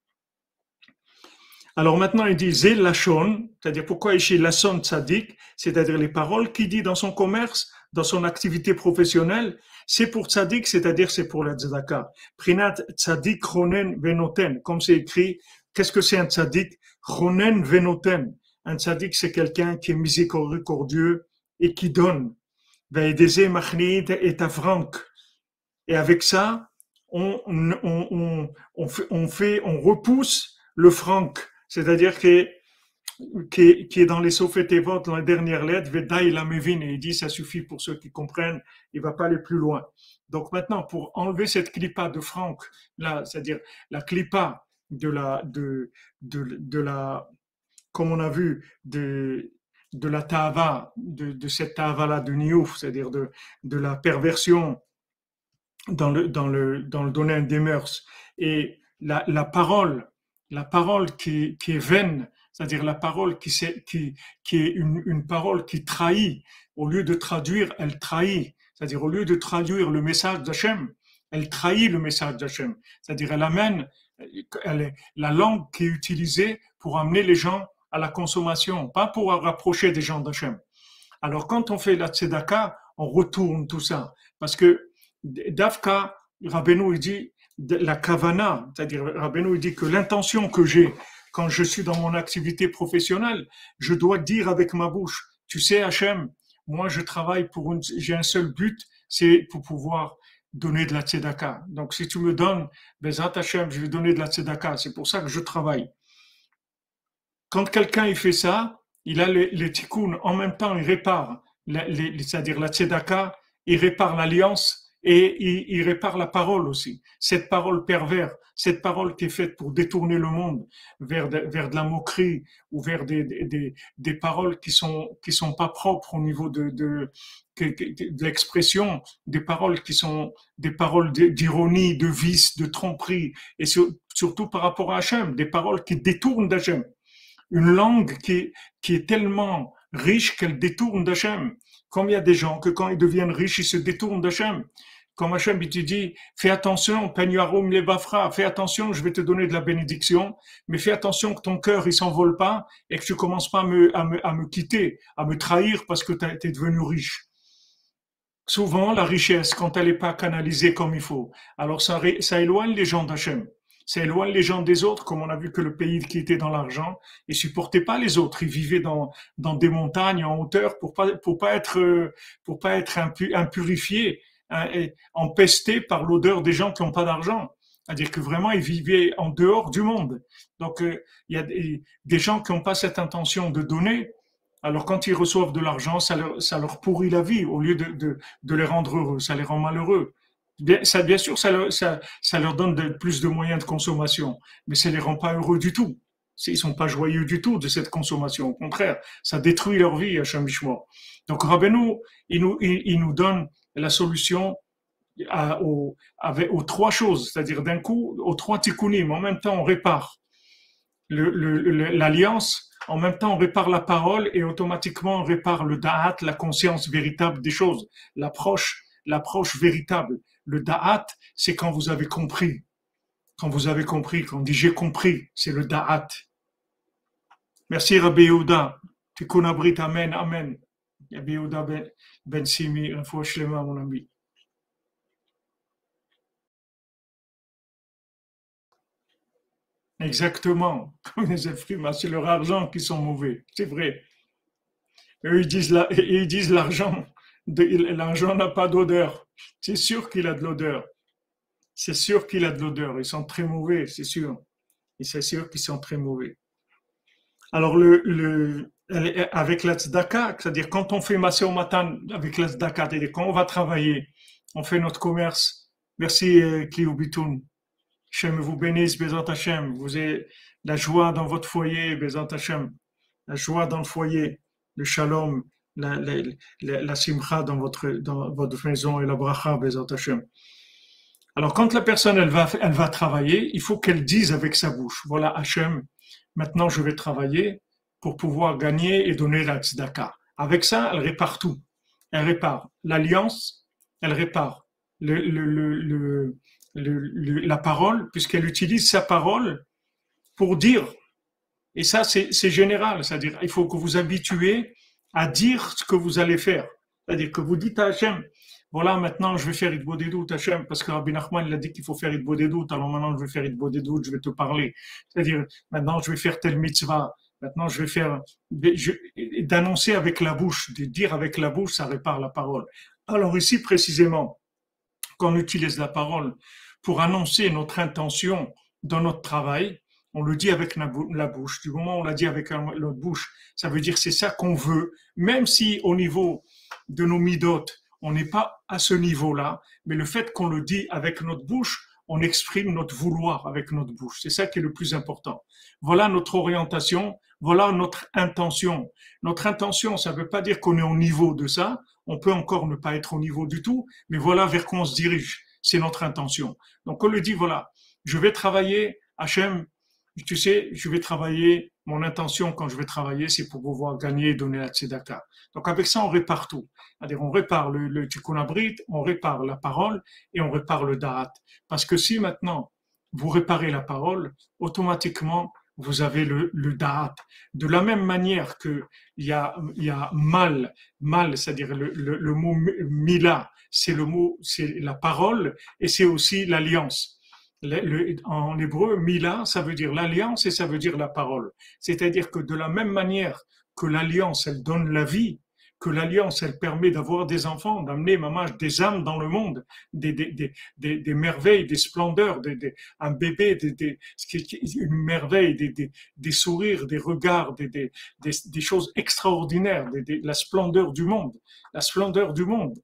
Alors maintenant, il dit Zé Lachon, c'est-à-dire pourquoi ici Lachon Tzadik, c'est-à-dire les paroles qu'il dit dans son commerce, dans son activité professionnelle, c'est pour Tzadik, c'est-à-dire c'est pour la Tzedaka. Prinat Tzadik Ronen Venoten, comme c'est écrit, qu'est-ce que c'est un Tzadik? Ronen Venoten. Un Tzadik, c'est quelqu'un qui est miséricordieux et qui donne. Veideze Machnid et Tavrank. Et avec ça, on repousse le franc. C'est-à-dire qui est dans les Sophétévot, dans la dernière lettre, Vedaï la Mevin, et il dit ça suffit pour ceux qui comprennent, il ne va pas aller plus loin. Donc maintenant, pour enlever cette clipa de Franck, là, c'est-à-dire la clipa de la, comme on a vu, de la ta'ava, de cette ta'ava-là de Niouf, c'est-à-dire de la perversion dans le domaine des mœurs, et la parole qui est vaine, c'est-à-dire la parole qui est une parole qui trahit, au lieu de traduire, elle trahit. C'est-à-dire au lieu de traduire le message d'Hachem, elle trahit le message d'Hachem. C'est-à-dire elle amène la langue qui est utilisée pour amener les gens à la consommation, pas pour rapprocher des gens d'Hachem. Alors quand on fait la tzedaka, on retourne tout ça. Parce que Dafka, Rabbeinu, il dit, la kavana, c'est-à-dire Rabbeinu il dit que l'intention que j'ai quand je suis dans mon activité professionnelle, je dois dire avec ma bouche, tu sais Hachem, moi je travaille j'ai un seul but, c'est pour pouvoir donner de la tzedaka. Donc si tu me donnes, Bezat Hachem, je vais donner de la tzedaka, c'est pour ça que je travaille. Quand quelqu'un il fait ça, il a les tikkun, en même temps il répare, c'est-à-dire la tzedaka, il répare l'alliance, et il répare la parole aussi. Cette parole perverse, cette parole qui est faite pour détourner le monde vers de la moquerie ou vers des paroles qui sont pas propres au niveau de l'expression, des paroles qui sont des paroles d'ironie, de vice, de tromperie, et surtout par rapport à Hachem, des paroles qui détournent d'Hachem. Une langue qui est tellement riche qu'elle détourne d'Hachem. Comme il y a des gens que quand ils deviennent riches, ils se détournent d'Hachem. Comme Hachem, il te dit, fais attention, Penuarum Levafra, fais attention, je vais te donner de la bénédiction, mais fais attention que ton cœur, il s'envole pas et que tu commences pas à me quitter, à me trahir parce que tu es devenu riche. Souvent, la richesse, quand elle n'est pas canalisée comme il faut, alors ça éloigne les gens d'Hachem. Ça éloigne les gens des autres, comme on a vu que le pays qui était dans l'argent, il supportait pas les autres. Ils vivaient dans des montagnes en hauteur pour pas être impurifiés, hein, et empestés par l'odeur des gens qui n'ont pas d'argent. C'est-à-dire que vraiment, ils vivaient en dehors du monde. Donc, il y a des gens qui n'ont pas cette intention de donner. Alors, quand ils reçoivent de l'argent, ça leur pourrit la vie au lieu de les rendre heureux. Ça les rend malheureux. Bien sûr, ça leur donne plus de moyens de consommation, mais ça les rend pas heureux du tout. Ils sont pas joyeux du tout de cette consommation. Au contraire, ça détruit leur vie à Shamishmo. Donc, Rabbeinu, il nous donne la solution aux trois choses, c'est-à-dire d'un coup, aux trois tikkunim. En même temps, on répare l'alliance, en même temps, on répare la parole et automatiquement, on répare le da'at, la conscience véritable des choses, l'approche véritable. Le da'at, c'est quand vous avez compris. Quand vous avez compris, quand on dit j'ai compris, c'est le da'at. Merci Rabbi Yehuda. Tikkun Abrit, amen, amen. Rabbi Yehuda ben Simi, un fois shlema, mon ami. Exactement. Comme les Ephraim, c'est leur argent qui sont mauvais. C'est vrai. Eux, ils disent l'argent n'a pas d'odeur. C'est sûr qu'il a de l'odeur. C'est sûr qu'il a de l'odeur. Ils sont très mauvais, c'est sûr. Et c'est sûr qu'ils sont très mauvais. Alors, avec la tzedaka, c'est-à-dire quand on fait massé au matin avec la tzedaka, c'est-à-dire quand on va travailler, on fait notre commerce. Merci, Kliou Bitoun. Hachem vous bénisse, Bézant Hachem. Vous avez la joie dans votre foyer, Bézant Hachem. La joie dans le foyer, le shalom, la simcha dans votre maison et la bracha, Bézant Hachem. Alors, quand la personne, elle va travailler, il faut qu'elle dise avec sa bouche, voilà, Hachem, maintenant je vais travailler pour pouvoir gagner et donner la tzedaka. Avec ça, elle répare tout. Elle répare l'alliance, elle répare la parole, puisqu'elle utilise sa parole pour dire. Et ça, c'est général, c'est-à-dire il faut que vous habituez à dire ce que vous allez faire. C'est-à-dire que vous dites à Hachem, voilà, maintenant je vais faire Idbodedut, Hachem, parce que Rabbi Nachman il a dit qu'il faut faire Idbodedut, alors maintenant je vais faire Idbodedut, je vais te parler. C'est-à-dire, maintenant je vais faire telle mitzvah, maintenant je vais faire, d'annoncer avec la bouche, de dire avec la bouche, ça répare la parole. Alors ici, précisément, quand on utilise la parole pour annoncer notre intention dans notre travail, on le dit avec la bouche. Du moment où on l'a dit avec notre bouche, ça veut dire que c'est ça qu'on veut, même si au niveau de nos midotes, on n'est pas à ce niveau-là, mais le fait qu'on le dit avec notre bouche, on exprime notre vouloir avec notre bouche. C'est ça qui est le plus important. Voilà notre orientation, voilà notre intention. Notre intention, ça ne veut pas dire qu'on est au niveau de ça, on peut encore ne pas être au niveau du tout, mais voilà vers quoi on se dirige. C'est notre intention. Donc on le dit, voilà, je vais travailler, Hachem, tu sais, je vais travailler, mon intention quand je vais travailler, c'est pour pouvoir gagner et donner la tzedaka. Donc avec ça, on répare tout. C'est-à-dire, on répare le tikkun abrit, on répare la parole et on répare le da'at. Parce que si maintenant, vous réparez la parole, automatiquement, vous avez le da'at. De la même manière que il y a mal, c'est-à-dire le mot mila, c'est la parole et c'est aussi l'alliance. En hébreu, mila, ça veut dire l'alliance et ça veut dire la parole. C'est-à-dire que de la même manière que l'alliance, elle donne la vie, que l'alliance, elle permet d'avoir des enfants, d'amener des âmes dans le monde, des merveilles, des splendeurs, un bébé, une merveille, des sourires, des regards, des choses extraordinaires, la splendeur du monde, la splendeur du monde.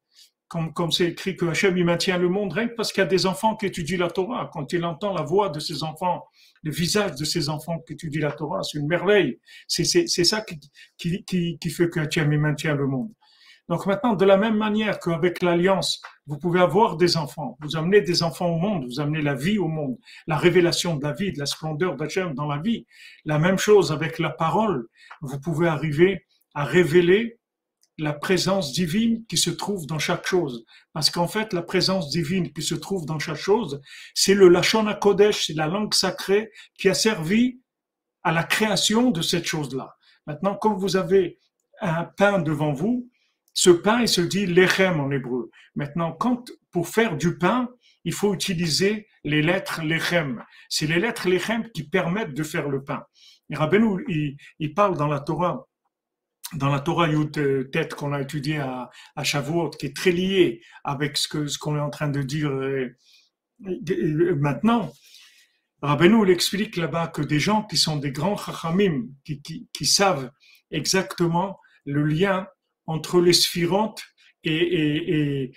comme c'est écrit que Hachem il maintient le monde rien que parce qu'il y a des enfants qui étudient la Torah. Quand il entend la voix de ses enfants, le visage de ses enfants qui étudient la Torah, c'est une merveille. C'est ça qui fait que Hachem il maintient le monde. Donc maintenant, de la même manière qu'avec l'Alliance, vous pouvez avoir des enfants, vous amenez des enfants au monde, vous amenez la vie au monde, la révélation de la vie, de la splendeur d'Hachem dans la vie. La même chose avec la parole, vous pouvez arriver à révéler la présence divine qui se trouve dans chaque chose. Parce qu'en fait, la présence divine qui se trouve dans chaque chose, c'est le Lashon HaKodesh, c'est la langue sacrée qui a servi à la création de cette chose-là. Maintenant, quand vous avez un pain devant vous, ce pain, il se dit lechem en hébreu. Maintenant, pour faire du pain, il faut utiliser les lettres lechem. C'est les lettres lechem qui permettent de faire le pain. Et Rabbeinu, il parle dans la Torah Yud Tet qu'on a étudié à Shavuot, qui est très lié avec ce qu'on est en train de dire maintenant. Rabbeinu il explique là-bas que des gens qui sont des grands chachamim, qui savent exactement le lien entre les sphirantes et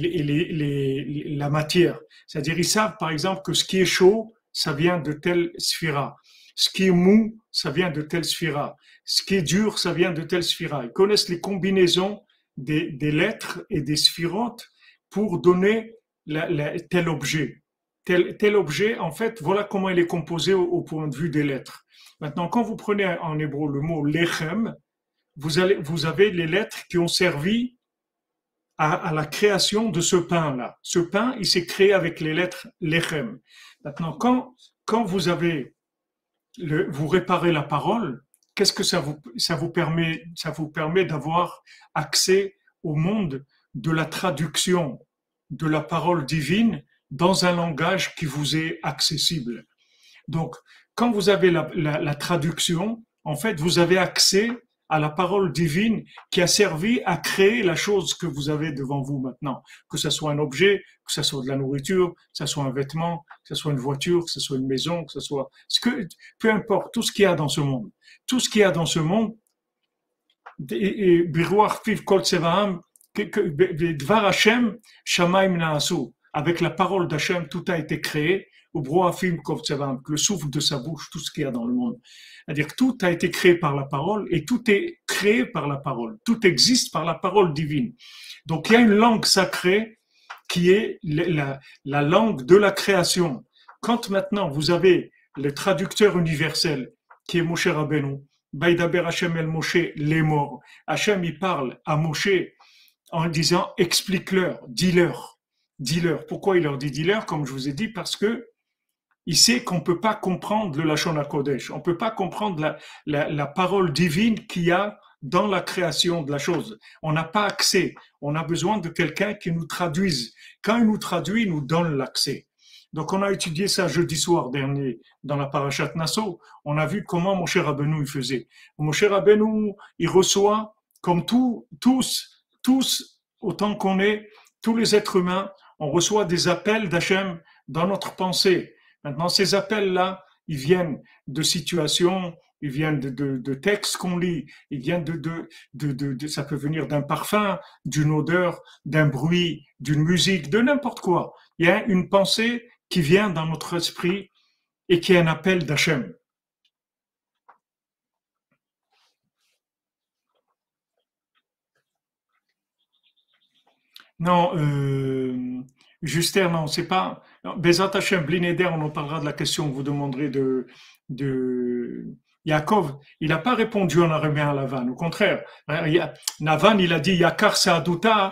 la matière. C'est-à-dire, ils savent par exemple que ce qui est chaud, ça vient de telle sphira. Ce qui est mou, ça vient de telle sphira. Ce qui est dur, ça vient de telle sphira. Ils connaissent les combinaisons des lettres et des sphirantes pour donner tel objet. Tel objet, en fait, voilà comment il est composé au point de vue des lettres. Maintenant, quand vous prenez en hébreu le mot lechem, vous avez les lettres qui ont servi à la création de ce pain-là. Ce pain, il s'est créé avec les lettres lechem. Maintenant, quand vous réparez la parole, qu'est-ce que ça vous permet? Ça vous permet d'avoir accès au monde de la traduction de la parole divine dans un langage qui vous est accessible. Donc, quand vous avez la traduction, en fait, vous avez accès à la parole divine qui a servi à créer la chose que vous avez devant vous maintenant. Que ce soit un objet, que ce soit de la nourriture, que ce soit un vêtement, que ce soit une voiture, que ce soit une maison, que ce soit peu importe, tout ce qu'il y a dans ce monde. Tout ce qu'il y a dans ce monde, avec la parole d'Hachem, tout a été créé. Le souffle de sa bouche, tout ce qu'il y a dans le monde. C'est-à-dire que tout a été créé par la parole et tout est créé par la parole. Tout existe par la parole divine. Donc il y a une langue sacrée qui est la langue de la création. Quand maintenant vous avez le traducteur universel qui est Moshe Rabbeinu, Baïdaber Hachem el Moshe, les morts. Hachem il parle à Moshe en disant explique-leur, dis-leur. Dis-leur. Pourquoi il leur dit dis-leur? Comme je vous ai dit, parce que il sait qu'on ne peut pas comprendre le Lashon HaKodesh. On ne peut pas comprendre la parole divine qu'il y a dans la création de la chose. On n'a pas accès. On a besoin de quelqu'un qui nous traduise. Quand il nous traduit, il nous donne l'accès. Donc on a étudié ça jeudi soir dernier dans la Parashat Nassau. On a vu comment Moshe Rabbeinu il faisait. Moshe Rabbeinu, il reçoit comme tous, autant qu'on est, tous les êtres humains, on reçoit des appels d'Hachem dans notre pensée. Maintenant, ces appels-là, ils viennent de situations, ils viennent de textes qu'on lit, ils viennent ça peut venir d'un parfum, d'une odeur, d'un bruit, d'une musique, de n'importe quoi. Il y a une pensée qui vient dans notre esprit et qui est un appel d'Hachem. Non, Juster, non, c'est pas. Bezat Hashem, Blinéder, on en parlera de la question que vous demanderez de Yaakov. Il n'a pas répondu en araméen à Lavan. Au contraire, Lavan, il a dit Yakar Saaduta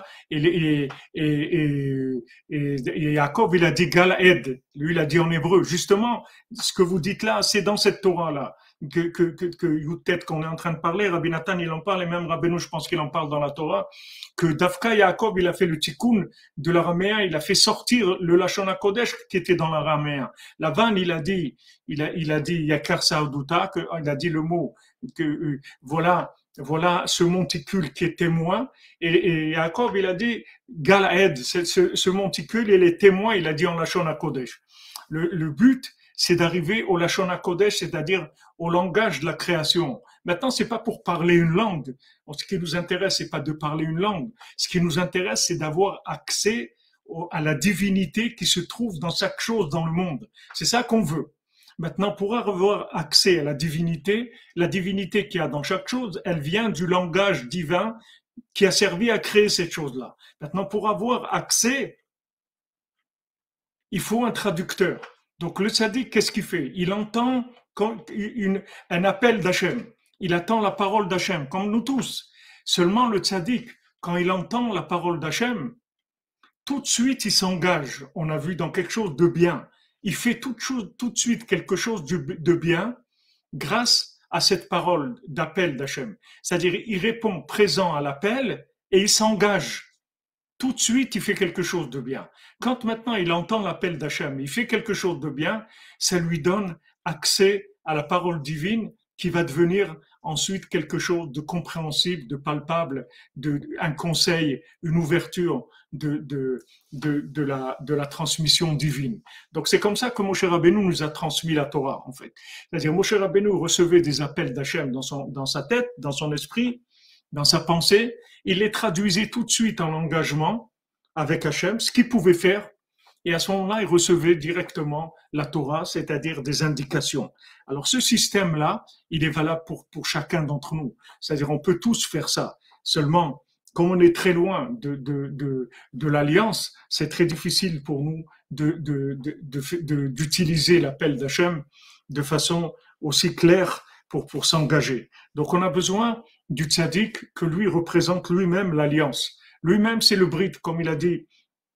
et Yaakov, il a dit Galaed. Lui, il a dit en hébreu. Justement, ce que vous dites là, c'est dans cette Torah-là. Peut-être qu'on est en train de parler, Rabbi Nathan il en parle et même Rabbeinu je pense qu'il en parle dans la Torah, que Dafka Yaakov il a fait le tikkun de l'araméen, il a fait sortir le Lashon HaKodesh qui était dans l'araméen. Lavan il a dit Yakar Saaduta, il a dit le mot que voilà ce monticule qui est témoin et Yaakov il a dit Galaed, ce monticule il est témoin, il a dit en Lashon HaKodesh. Le but c'est d'arriver au Lashon HaKodesh, c'est-à-dire au langage de la création. Maintenant, c'est pas pour parler une langue. Ce qui nous intéresse, c'est pas de parler une langue. Ce qui nous intéresse, c'est d'avoir accès à la divinité qui se trouve dans chaque chose dans le monde. C'est ça qu'on veut. Maintenant, pour avoir accès à la divinité qu'il y a dans chaque chose, elle vient du langage divin qui a servi à créer cette chose-là. Maintenant, pour avoir accès, il faut un traducteur. Donc le tzaddik, qu'est-ce qu'il fait? Il entend un appel d'Hachem. Il attend la parole d'Hachem, comme nous tous. Seulement le tzaddik, quand il entend la parole d'Hachem, tout de suite il s'engage. On a vu dans quelque chose de bien. Il fait tout de suite quelque chose de bien grâce à cette parole d'appel d'Hachem. C'est-à-dire, il répond présent à l'appel et il s'engage. Tout de suite, il fait quelque chose de bien. Quand maintenant il entend l'appel d'Hachem, il fait quelque chose de bien, ça lui donne accès à la parole divine qui va devenir ensuite quelque chose de compréhensible, de palpable, un conseil, une ouverture de la transmission divine. Donc c'est comme ça que Moshe Rabbeinu nous a transmis la Torah, en fait. C'est-à-dire Moshe Rabbeinu recevait des appels d'Hachem dans sa tête, dans son esprit, dans sa pensée, il les traduisait tout de suite en engagement avec Hachem, ce qu'il pouvait faire, et à ce moment-là, il recevait directement la Torah, c'est-à-dire des indications. Alors ce système-là, il est valable pour chacun d'entre nous. C'est-à-dire on peut tous faire ça. Seulement, comme on est très loin de l'alliance, c'est très difficile pour nous d'utiliser l'appel d'Hachem de façon aussi claire pour s'engager. Donc on a besoin du tzaddik que lui représente lui-même l'alliance. Lui-même c'est le Brit, comme il a dit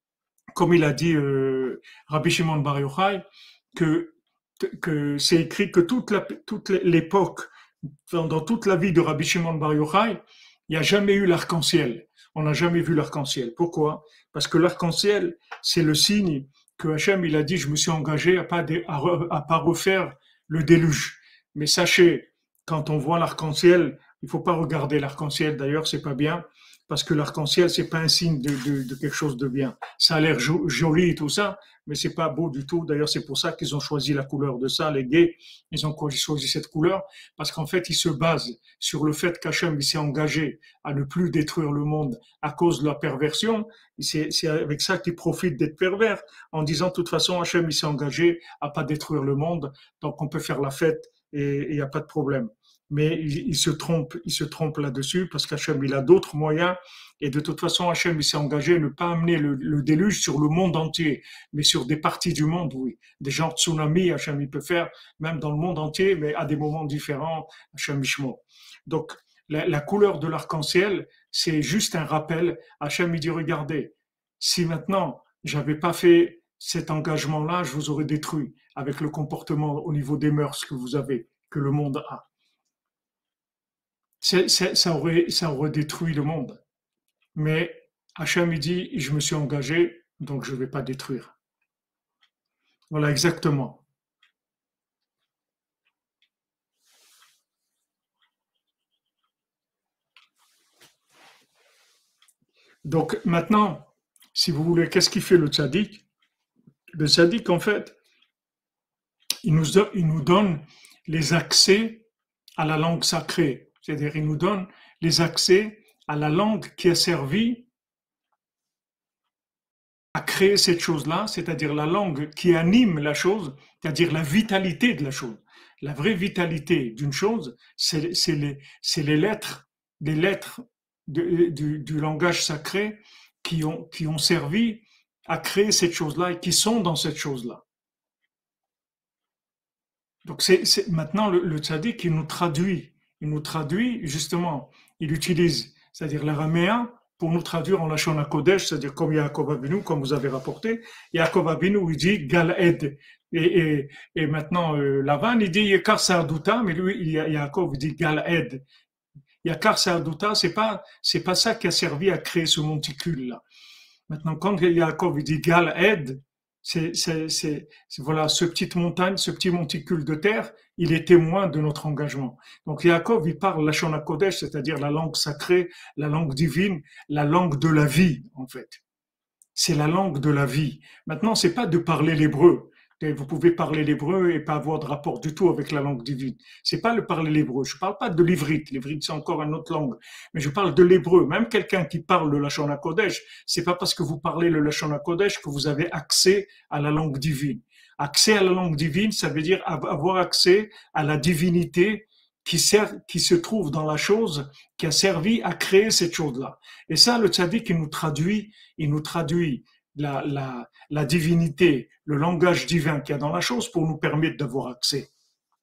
Rabbi Shimon Bar Yochai, que c'est écrit que toute l'époque, dans toute la vie de Rabbi Shimon Bar Yochai, il n'y a jamais eu l'arc-en-ciel. On n'a jamais vu l'arc-en-ciel. Pourquoi? Parce que l'arc-en-ciel, c'est le signe que Hachem, il a dit, je me suis engagé à pas refaire le déluge. Mais sachez, quand on voit l'arc-en-ciel, il faut pas regarder l'arc-en-ciel. D'ailleurs, c'est pas bien, parce que l'arc-en-ciel, c'est pas un signe de quelque chose de bien. Ça a l'air joli et tout ça, mais c'est pas beau du tout. D'ailleurs, c'est pour ça qu'ils ont choisi la couleur de ça, les gays. Ils ont choisi cette couleur, parce qu'en fait, ils se basent sur le fait qu'Hachem s'est engagé à ne plus détruire le monde à cause de la perversion. C'est avec ça qu'ils profitent d'être pervers, en disant, de toute façon, Hachem s'est engagé à pas détruire le monde, donc on peut faire la fête et il n'y a pas de problème. Mais il se trompe là-dessus parce qu'Hachem, il a d'autres moyens et de toute façon, Hachem, il s'est engagé à ne pas amener le déluge sur le monde entier, mais sur des parties du monde, oui. Des genres de tsunami, Hachem, il peut faire même dans le monde entier, mais à des moments différents, Hachem Ishmo. Donc, la couleur de l'arc-en-ciel, c'est juste un rappel. Hachem, il dit, regardez, si maintenant, j'avais pas fait cet engagement-là, je vous aurais détruit avec le comportement au niveau des mœurs que vous avez, que le monde a. Ça aurait détruit le monde. Mais Hachem, il dit, je me suis engagé, donc je ne vais pas détruire. Voilà, exactement. Donc maintenant, si vous voulez, qu'est-ce qu'il fait le tzaddik? Le tzaddik, en fait, il nous donne les accès à la langue sacrée. C'est-à-dire, il nous donne les accès à la langue qui a servi à créer cette chose-là, c'est-à-dire la langue qui anime la chose, c'est-à-dire la vitalité de la chose. La vraie vitalité d'une chose, c'est les lettres du langage sacré qui ont servi à créer cette chose-là et qui sont dans cette chose-là. Donc maintenant le tzaddik, il nous traduit justement, il utilise, c'est-à-dire l'araméen, pour nous traduire en Lachon HaKodesh, c'est-à-dire comme Yaakov Avinu, comme vous avez rapporté. Yaakov Avinu, il dit Gal-Ed. Et maintenant, Lavan, il dit Yekar Sarduta, mais lui, Yaakov, il dit Gal-Ed. Yakar Sarduta, c'est pas ça qui a servi à créer ce monticule-là. Maintenant, quand Yaakov, il dit Gal-Ed, voilà, ce petite montagne, ce petit monticule de terre, il est témoin de notre engagement. Donc Yaakov, il parle Lachon HaKodesh, c'est-à-dire la langue sacrée, la langue divine, la langue de la vie, en fait. C'est la langue de la vie. Maintenant, c'est pas de parler l'hébreu. Vous pouvez parler l'hébreu et pas avoir de rapport du tout avec la langue divine. C'est pas le parler l'hébreu. Je parle pas de l'ivrite. L'ivrite, c'est encore une autre langue. Mais je parle de l'hébreu. Même quelqu'un qui parle le Lashon HaKodesh, c'est pas parce que vous parlez le Lashon HaKodesh que vous avez accès à la langue divine. Accès à la langue divine, ça veut dire avoir accès à la divinité qui se trouve dans la chose qui a servi à créer cette chose-là. Et ça, le tzaddik, il nous traduit la divinité, le langage divin qu'il y a dans la chose pour nous permettre d'avoir accès.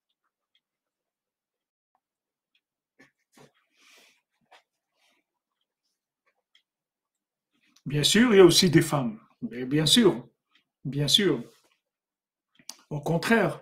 Bien sûr, il y a aussi des femmes. Mais bien sûr. Au contraire,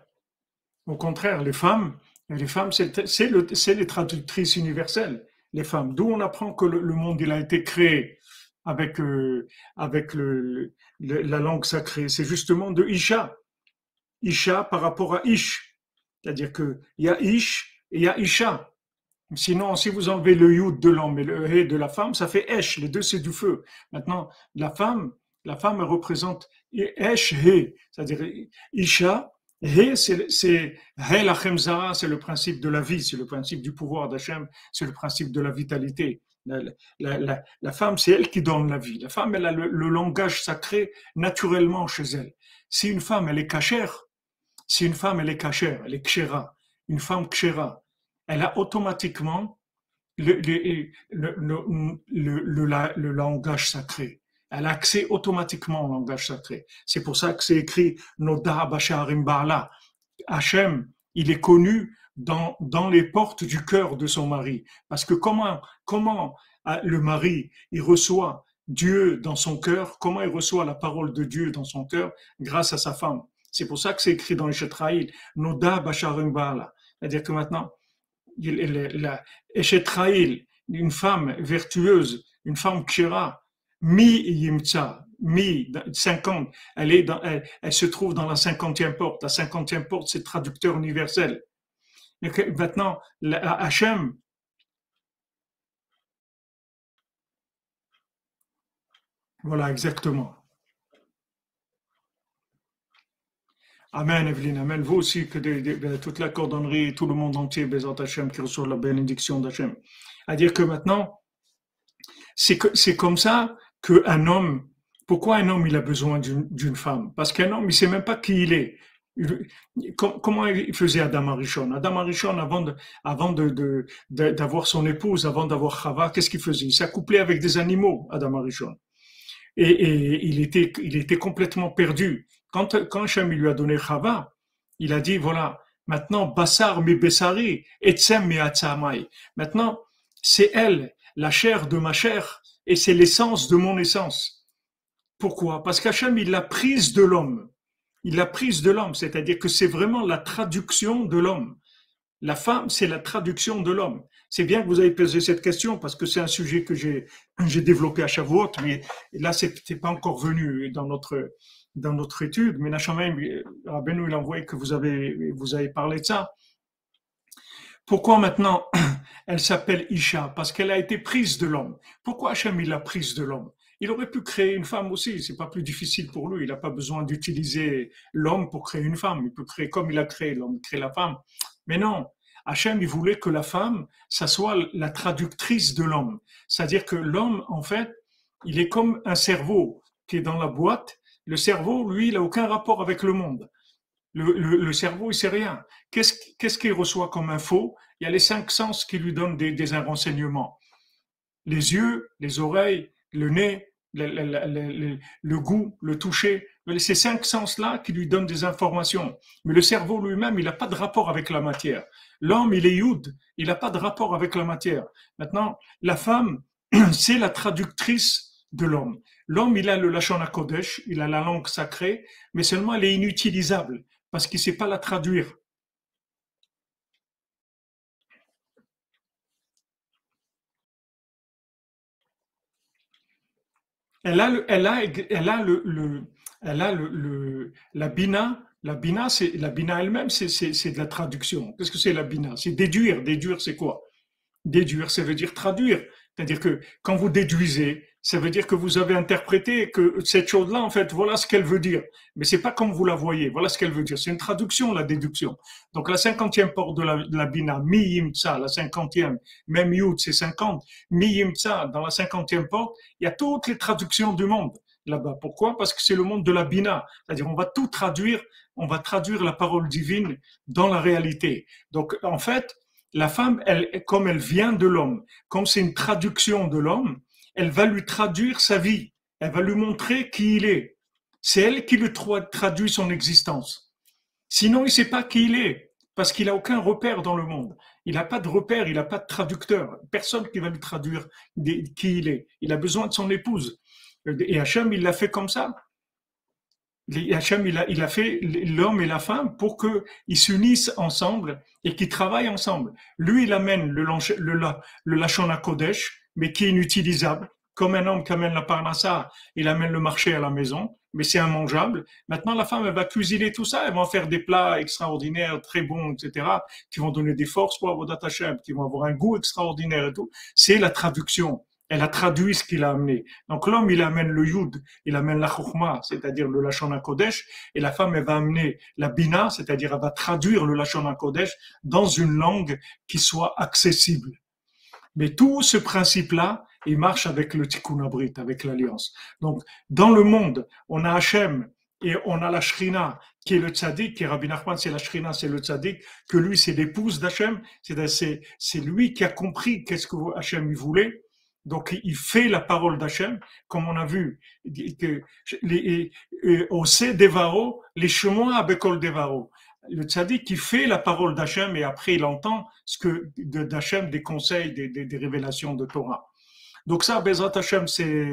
les femmes, c'est les traductrices universelles. Les femmes. D'où on apprend que le monde il a été créé avec avec la langue sacrée. C'est justement de Isha. Isha par rapport à Ish. C'est-à-dire qu'il y a Ish et il y a Isha. Sinon, si vous enlevez le yud de l'homme et le he de la femme, ça fait esh. Les deux, c'est du feu. Maintenant, la femme, elle représente esh, he. C'est-à-dire, isha, he, c'est he lachem zara, c'est le principe de la vie, c'est le principe du pouvoir d'Hachem, c'est le principe de la vitalité. La femme, c'est elle qui donne la vie. La femme, elle a le langage sacré naturellement chez elle. Si une femme, elle est cachère, si une femme, elle est cachère, elle est kshera, une femme kshera, elle a automatiquement le langage sacré. Elle a accès automatiquement au langage sacré. C'est pour ça que c'est écrit Noda Basharim Ba'ala. Hachem, il est connu dans les portes du cœur de son mari. Parce que comment le mari, il reçoit Dieu dans son cœur, comment il reçoit la parole de Dieu dans son cœur grâce à sa femme. C'est pour ça que c'est écrit dans les Shetraïl, Noda Basharim Ba'ala. C'est-à-dire que maintenant, la Eshetraïl, une femme vertueuse, une femme kshira, mi yimtsa, mi 50, elle se trouve dans la 50e porte. La 50e porte, c'est traducteur universel. Maintenant, Hachem, voilà, exactement. Amen, Evelyne, Amen. Vous aussi, que toute la cordonnerie, tout le monde entier, Bézat Hachem, qui reçoit la bénédiction d'Hachem. À dire que maintenant, c'est comme ça qu'un homme, pourquoi un homme il a besoin d'une femme? Parce qu'un homme, il sait même pas qui il est. Comment il faisait Adam Arishon? Adam Arishon, d'avoir son épouse, avant d'avoir Chava, qu'est-ce qu'il faisait? Il s'accouplait avec des animaux, Adam Arishon. Et il était complètement perdu. Quand Hachem lui a donné Chava, il a dit, voilà, maintenant, Bassar mi Bessari, Etsem mi Atzamai. Maintenant, c'est elle, la chair de ma chair, et c'est l'essence de mon essence. Pourquoi? Parce qu'Hachem, il l'a prise de l'homme. Il l'a prise de l'homme, c'est-à-dire que c'est vraiment la traduction de l'homme. La femme, c'est la traduction de l'homme. C'est bien que vous avez posé cette question parce que c'est un sujet que j'ai développé à Shavuot, mais là, c'était pas encore venu dans notre étude. Mais Nachamem, Rabbeinu, il a envoyé que vous avez parlé de ça. Pourquoi maintenant elle s'appelle Isha? Parce qu'elle a été prise de l'homme. Pourquoi Hachem il l'a prise de l'homme? Il aurait pu créer une femme aussi, c'est pas plus difficile pour lui. Il n'a pas besoin d'utiliser l'homme pour créer une femme. Il peut créer comme il a créé l'homme, créer la femme. Mais non, Hachem il voulait que la femme, ça soit la traductrice de l'homme. C'est-à-dire que l'homme, en fait, il est comme un cerveau qui est dans la boîte. Le cerveau, lui, il n'a aucun rapport avec le monde. Le cerveau, il sait rien. Qu'est-ce qu'il reçoit comme info? Il y a les 5 sens qui lui donnent des renseignements. Les yeux, les oreilles, le nez, le goût, le toucher. Ces 5 sens-là qui lui donnent des informations. Mais le cerveau lui-même, il n'a pas de rapport avec la matière. L'homme, il est youd, il n'a pas de rapport avec la matière. Maintenant, la femme, c'est la traductrice de l'homme. L'homme, il a le Lashon HaKodesh, il a la langue sacrée, mais seulement elle est inutilisable parce qu'il ne sait pas la traduire. La bina. La bina elle-même, c'est de la traduction. Qu'est-ce que c'est la bina? C'est déduire. Déduire, c'est quoi? Déduire, ça veut dire traduire. C'est-à-dire que quand vous déduisez, Ça veut dire que vous avez interprété que cette chose-là, en fait, voilà ce qu'elle veut dire. Mais c'est pas comme vous la voyez. Voilà ce qu'elle veut dire. C'est une traduction, la déduction. Donc, la cinquantième porte de la Bina, mi yimtsa, la cinquantième, même yud, c'est 50. Mi yimtsa, dans la cinquantième porte, il y a toutes les traductions du monde là-bas. Pourquoi? Parce que c'est le monde de la Bina. C'est-à-dire, on va traduire la parole divine dans la réalité. Donc, en fait, la femme, elle, comme elle vient de l'homme, comme c'est une traduction de l'homme, elle va lui traduire sa vie. Elle va lui montrer qui il est. C'est elle qui lui traduit son existence. Sinon, il ne sait pas qui il est, parce qu'il n'a aucun repère dans le monde. Il n'a pas de repère, il n'a pas de traducteur. Personne qui va lui traduire qui il est. Il a besoin de son épouse. Et Hachem, il l'a fait comme ça. Hachem, il a fait l'homme et la femme pour qu'ils s'unissent ensemble et qu'ils travaillent ensemble. Lui, il amène le Lachon HaKodesh, mais qui est inutilisable. Comme un homme qui amène la parnassa, il amène le marché à la maison, mais c'est immangeable. Maintenant, la femme, elle va cuisiner tout ça, elle va faire des plats extraordinaires, très bons, etc., qui vont donner des forces pour Avodat Hashem, qui vont avoir un goût extraordinaire et tout. C'est la traduction. Elle a traduit ce qu'il a amené. Donc l'homme, il amène le yud, il amène la chokhma, c'est-à-dire le lachon hakodesh, et la femme, elle va amener la bina, c'est-à-dire elle va traduire le lachon hakodesh dans une langue qui soit accessible. Mais tout ce principe-là, il marche avec le tikkun abrit, avec l'alliance. Donc dans le monde, on a Hachem et on a la Shrina, qui est le tzaddik, qui est Rabbi Nachman, c'est la Shrina, c'est le tzaddik, que lui, c'est l'épouse d'Hachem, c'est lui qui a compris qu'est-ce que Hachem il voulait. Donc, il fait la parole d'Hachem, comme on a vu, que au C Devaro, les chemins à Bekol Devaro. Le tzaddik qui fait la parole d'Hachem et après il entend ce que d'Hachem, des conseils, des révélations de Torah. Donc ça, Bezrat Hachem,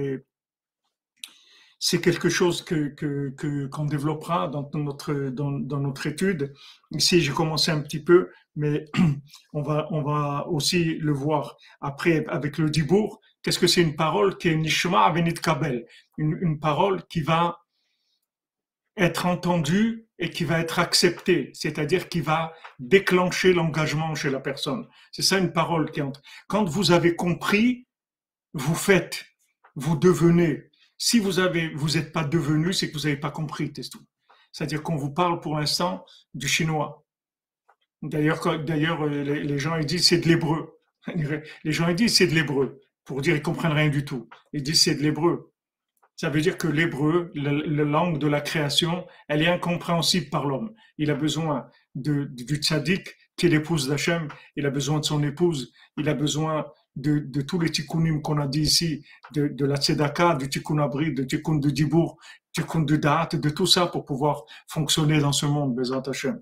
c'est quelque chose qu'on développera dans notre étude. Ici, j'ai commencé un petit peu, mais on va aussi le voir après avec le Dibour. Qu'est-ce que c'est une parole qui est Nishma Avenit Kabel, une parole qui va être entendue et qui va être acceptée, c'est-à-dire qui va déclencher l'engagement chez la personne. C'est ça une parole qui entre. Quand vous avez compris, vous faites, vous devenez. Si vous êtes pas devenu, c'est que vous n'avez pas compris, c'est tout. C'est-à-dire qu'on vous parle pour l'instant du chinois. D'ailleurs, les gens ils disent c'est de l'hébreu. Les gens ils disent c'est de l'hébreu pour dire ils comprennent rien du tout. Ils disent c'est de l'hébreu. Ça veut dire que l'hébreu, la langue de la création, elle est incompréhensible par l'homme. Il a besoin du tzaddik qui est l'épouse d'Hachem, il a besoin de son épouse, il a besoin de tous les tikkunim qu'on a dit ici, de la tzedaka, du tikkun abri, du tikkun de dibour, du tikkun de da'at, de tout ça pour pouvoir fonctionner dans ce monde, Bezrat Hachem.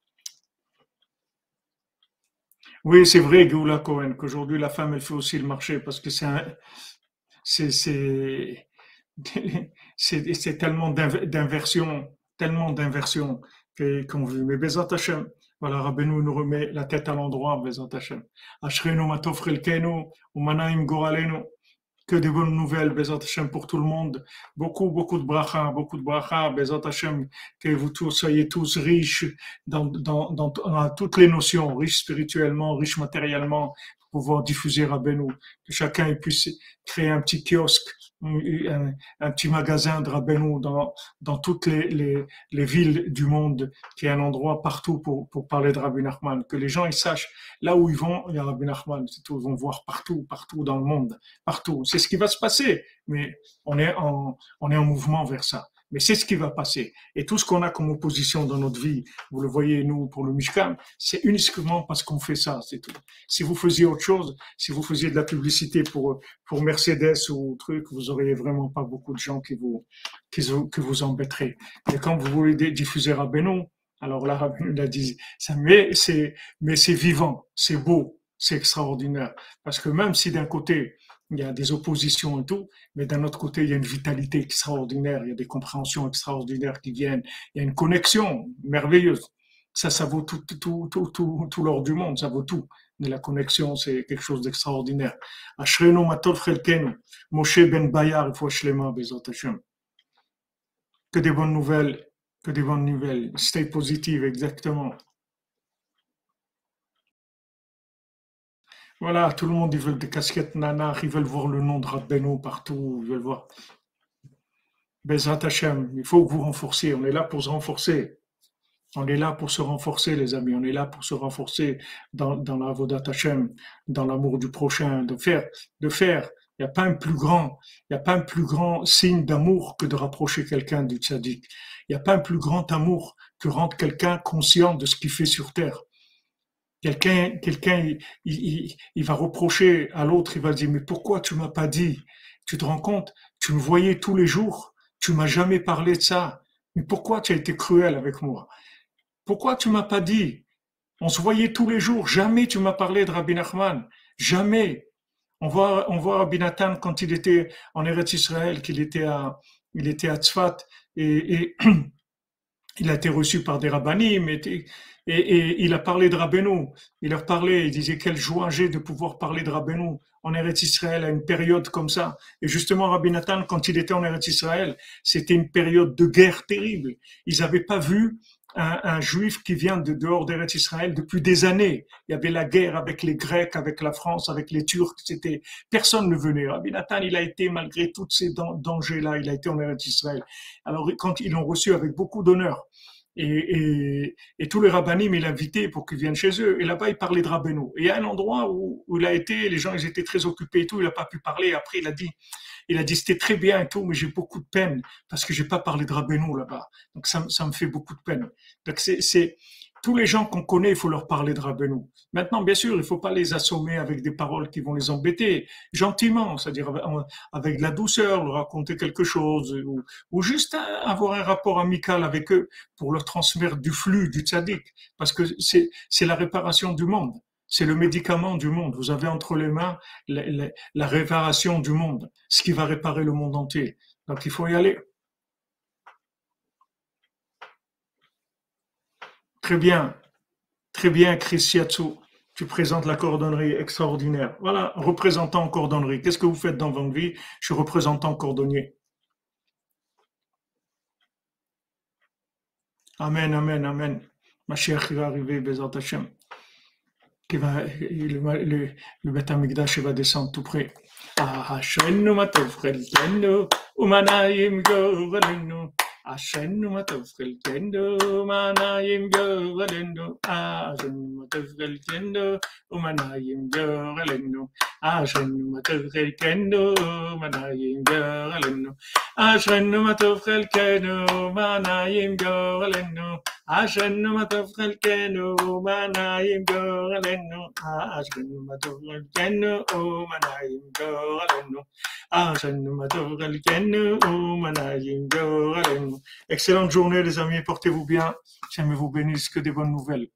Oui, c'est vrai, Géoula Cohen, qu'aujourd'hui la femme, elle fait aussi le marché parce que c'est, c'est, c'est tellement d'inversion qu'on veut. Mais Bezat Hashem, voilà, Rabbeinu nous remet la tête à l'endroit, Bezat Hashem. Ashrenu matov chelkenu, umanaim goralenu. Que des bonnes nouvelles, Bezat Hashem, pour tout le monde. Beaucoup de bracha, Bezat Hashem, que vous tous soyez tous riches dans toutes les notions, riches spirituellement, riches matériellement, pour pouvoir diffuser Rabbeinu. Que chacun puisse créer un petit kiosque, un petit magasin de Rabbeinu dans toutes les villes du monde, qui est un endroit partout pour parler de Rabbi Nachman. Que les gens ils sachent, là où ils vont, il y a Rabbi Nachman, c'est tout, ils vont voir partout dans le monde, partout. C'est ce qui va se passer, mais on est en mouvement vers ça. Mais c'est ce qui va passer. Et tout ce qu'on a comme opposition dans notre vie, vous le voyez, nous, pour le Mishkan, c'est uniquement parce qu'on fait ça, c'est tout. Si vous faisiez autre chose, si vous faisiez de la publicité pour Mercedes ou truc, vous auriez vraiment pas beaucoup de gens que vous embêteraient. Mais quand vous voulez diffuser Rabbeinu, alors là, Rabbeinu a dit, mais c'est vivant, c'est beau, c'est extraordinaire. Parce que même si d'un côté, il y a des oppositions et tout, mais d'un autre côté, il y a une vitalité extraordinaire, il y a des compréhensions extraordinaires qui viennent, il y a une connexion merveilleuse. Ça vaut tout l'or du monde, ça vaut tout. Mais la connexion, c'est quelque chose d'extraordinaire. Ashrenu matov chelkenu, Moshe ben Bayar, Shlema, Bezat Hashem. Que des bonnes nouvelles, que des bonnes nouvelles. Stay positive, exactement. Voilà, tout le monde, ils veulent des casquettes nanar, ils veulent voir le nom de Rabbeinu partout, ils veulent voir. Bezrat Hashem, il faut que vous renforciez, on est là pour se renforcer. On est là pour se renforcer, les amis. On est là pour se renforcer dans la Avodat Hashem, dans l'amour du prochain, de faire, de faire. Il n'y a pas un plus grand, il n'y a pas un plus grand signe d'amour que de rapprocher quelqu'un du tzaddik. Il n'y a pas un plus grand amour que rendre quelqu'un conscient de ce qu'il fait sur terre. Quelqu'un, il va reprocher à l'autre, il va dire, mais pourquoi tu m'as pas dit? Tu te rends compte? Tu me voyais tous les jours. Tu m'as jamais parlé de ça. Mais pourquoi tu as été cruel avec moi? Pourquoi tu m'as pas dit? On se voyait tous les jours. Jamais tu m'as parlé de Rabbi Nachman. Jamais. On voit Rabbi Nathan quand il était en Eretz Israël, il était à Tzfat et il a été reçu par des rabbinim et il a parlé de Rabbeinu. Il leur parlait, il disait quelle joie j'ai de pouvoir parler de Rabbeinu en Eretz Israël à une période comme ça. Et justement, Rabbi Nathan, quand il était en Eretz Israël, c'était une période de guerre terrible. Ils n'avaient pas vu un juif qui vient de dehors d'Eretz Israël depuis des années. Il y avait la guerre avec les Grecs, avec la France, avec les Turcs. Personne ne venait. Rabbi Nathan, il a été, malgré tous ces dangers-là, il a été en Eretz Israël. Alors, quand ils l'ont reçu avec beaucoup d'honneur, et tous les rabbinim, il invitait pour qu'ils viennent chez eux. Et là-bas, il parlait de Rabbeinu. Et il y a un endroit où il a été, les gens, ils étaient très occupés et tout, il n'a pas pu parler. Après, il a dit, c'était très bien et tout, mais j'ai beaucoup de peine parce que j'ai pas parlé de Rabbeinu là-bas. Donc, ça me fait beaucoup de peine. Donc, tous les gens qu'on connaît, il faut leur parler de Rabbeinu. Maintenant, bien sûr, il faut pas les assommer avec des paroles qui vont les embêter. Gentiment, c'est-à-dire avec de la douceur, leur raconter quelque chose, ou juste avoir un rapport amical avec eux pour leur transmettre du flux, du tzaddik, parce que c'est la réparation du monde. C'est le médicament du monde. Vous avez entre les mains la réparation du monde, ce qui va réparer le monde entier. Donc il faut y aller. Très bien, Chris Yatsu. Tu présentes la cordonnerie extraordinaire. Voilà, représentant en cordonnerie. Qu'est-ce que vous faites dans votre vie? Je suis représentant cordonnier. Amen, amen, amen. Ma chère qui va arriver, Bezat Hashem. Le Beth Amikdash va descendre tout près. Ashrenu matov chelkenu, umanayim govalenu. Ashrenu matov chelkenu, umanayim govalenu. Ashrenu matov chelkenu, umanayim govalenu. Ashrenu matov chelkenu, umanayim govalenu. Ashrenu matov chelkenu, umanayim govalenu. Ashenu matov chelkenu, manayim gorelenu. Ashenu matov chelkenu, manayim gorelenu. Ashenu matov chelkenu, manayim gorelenu. Excellente journée, les amis. Portez-vous bien. J'aime vous bénisse, que des bonnes nouvelles.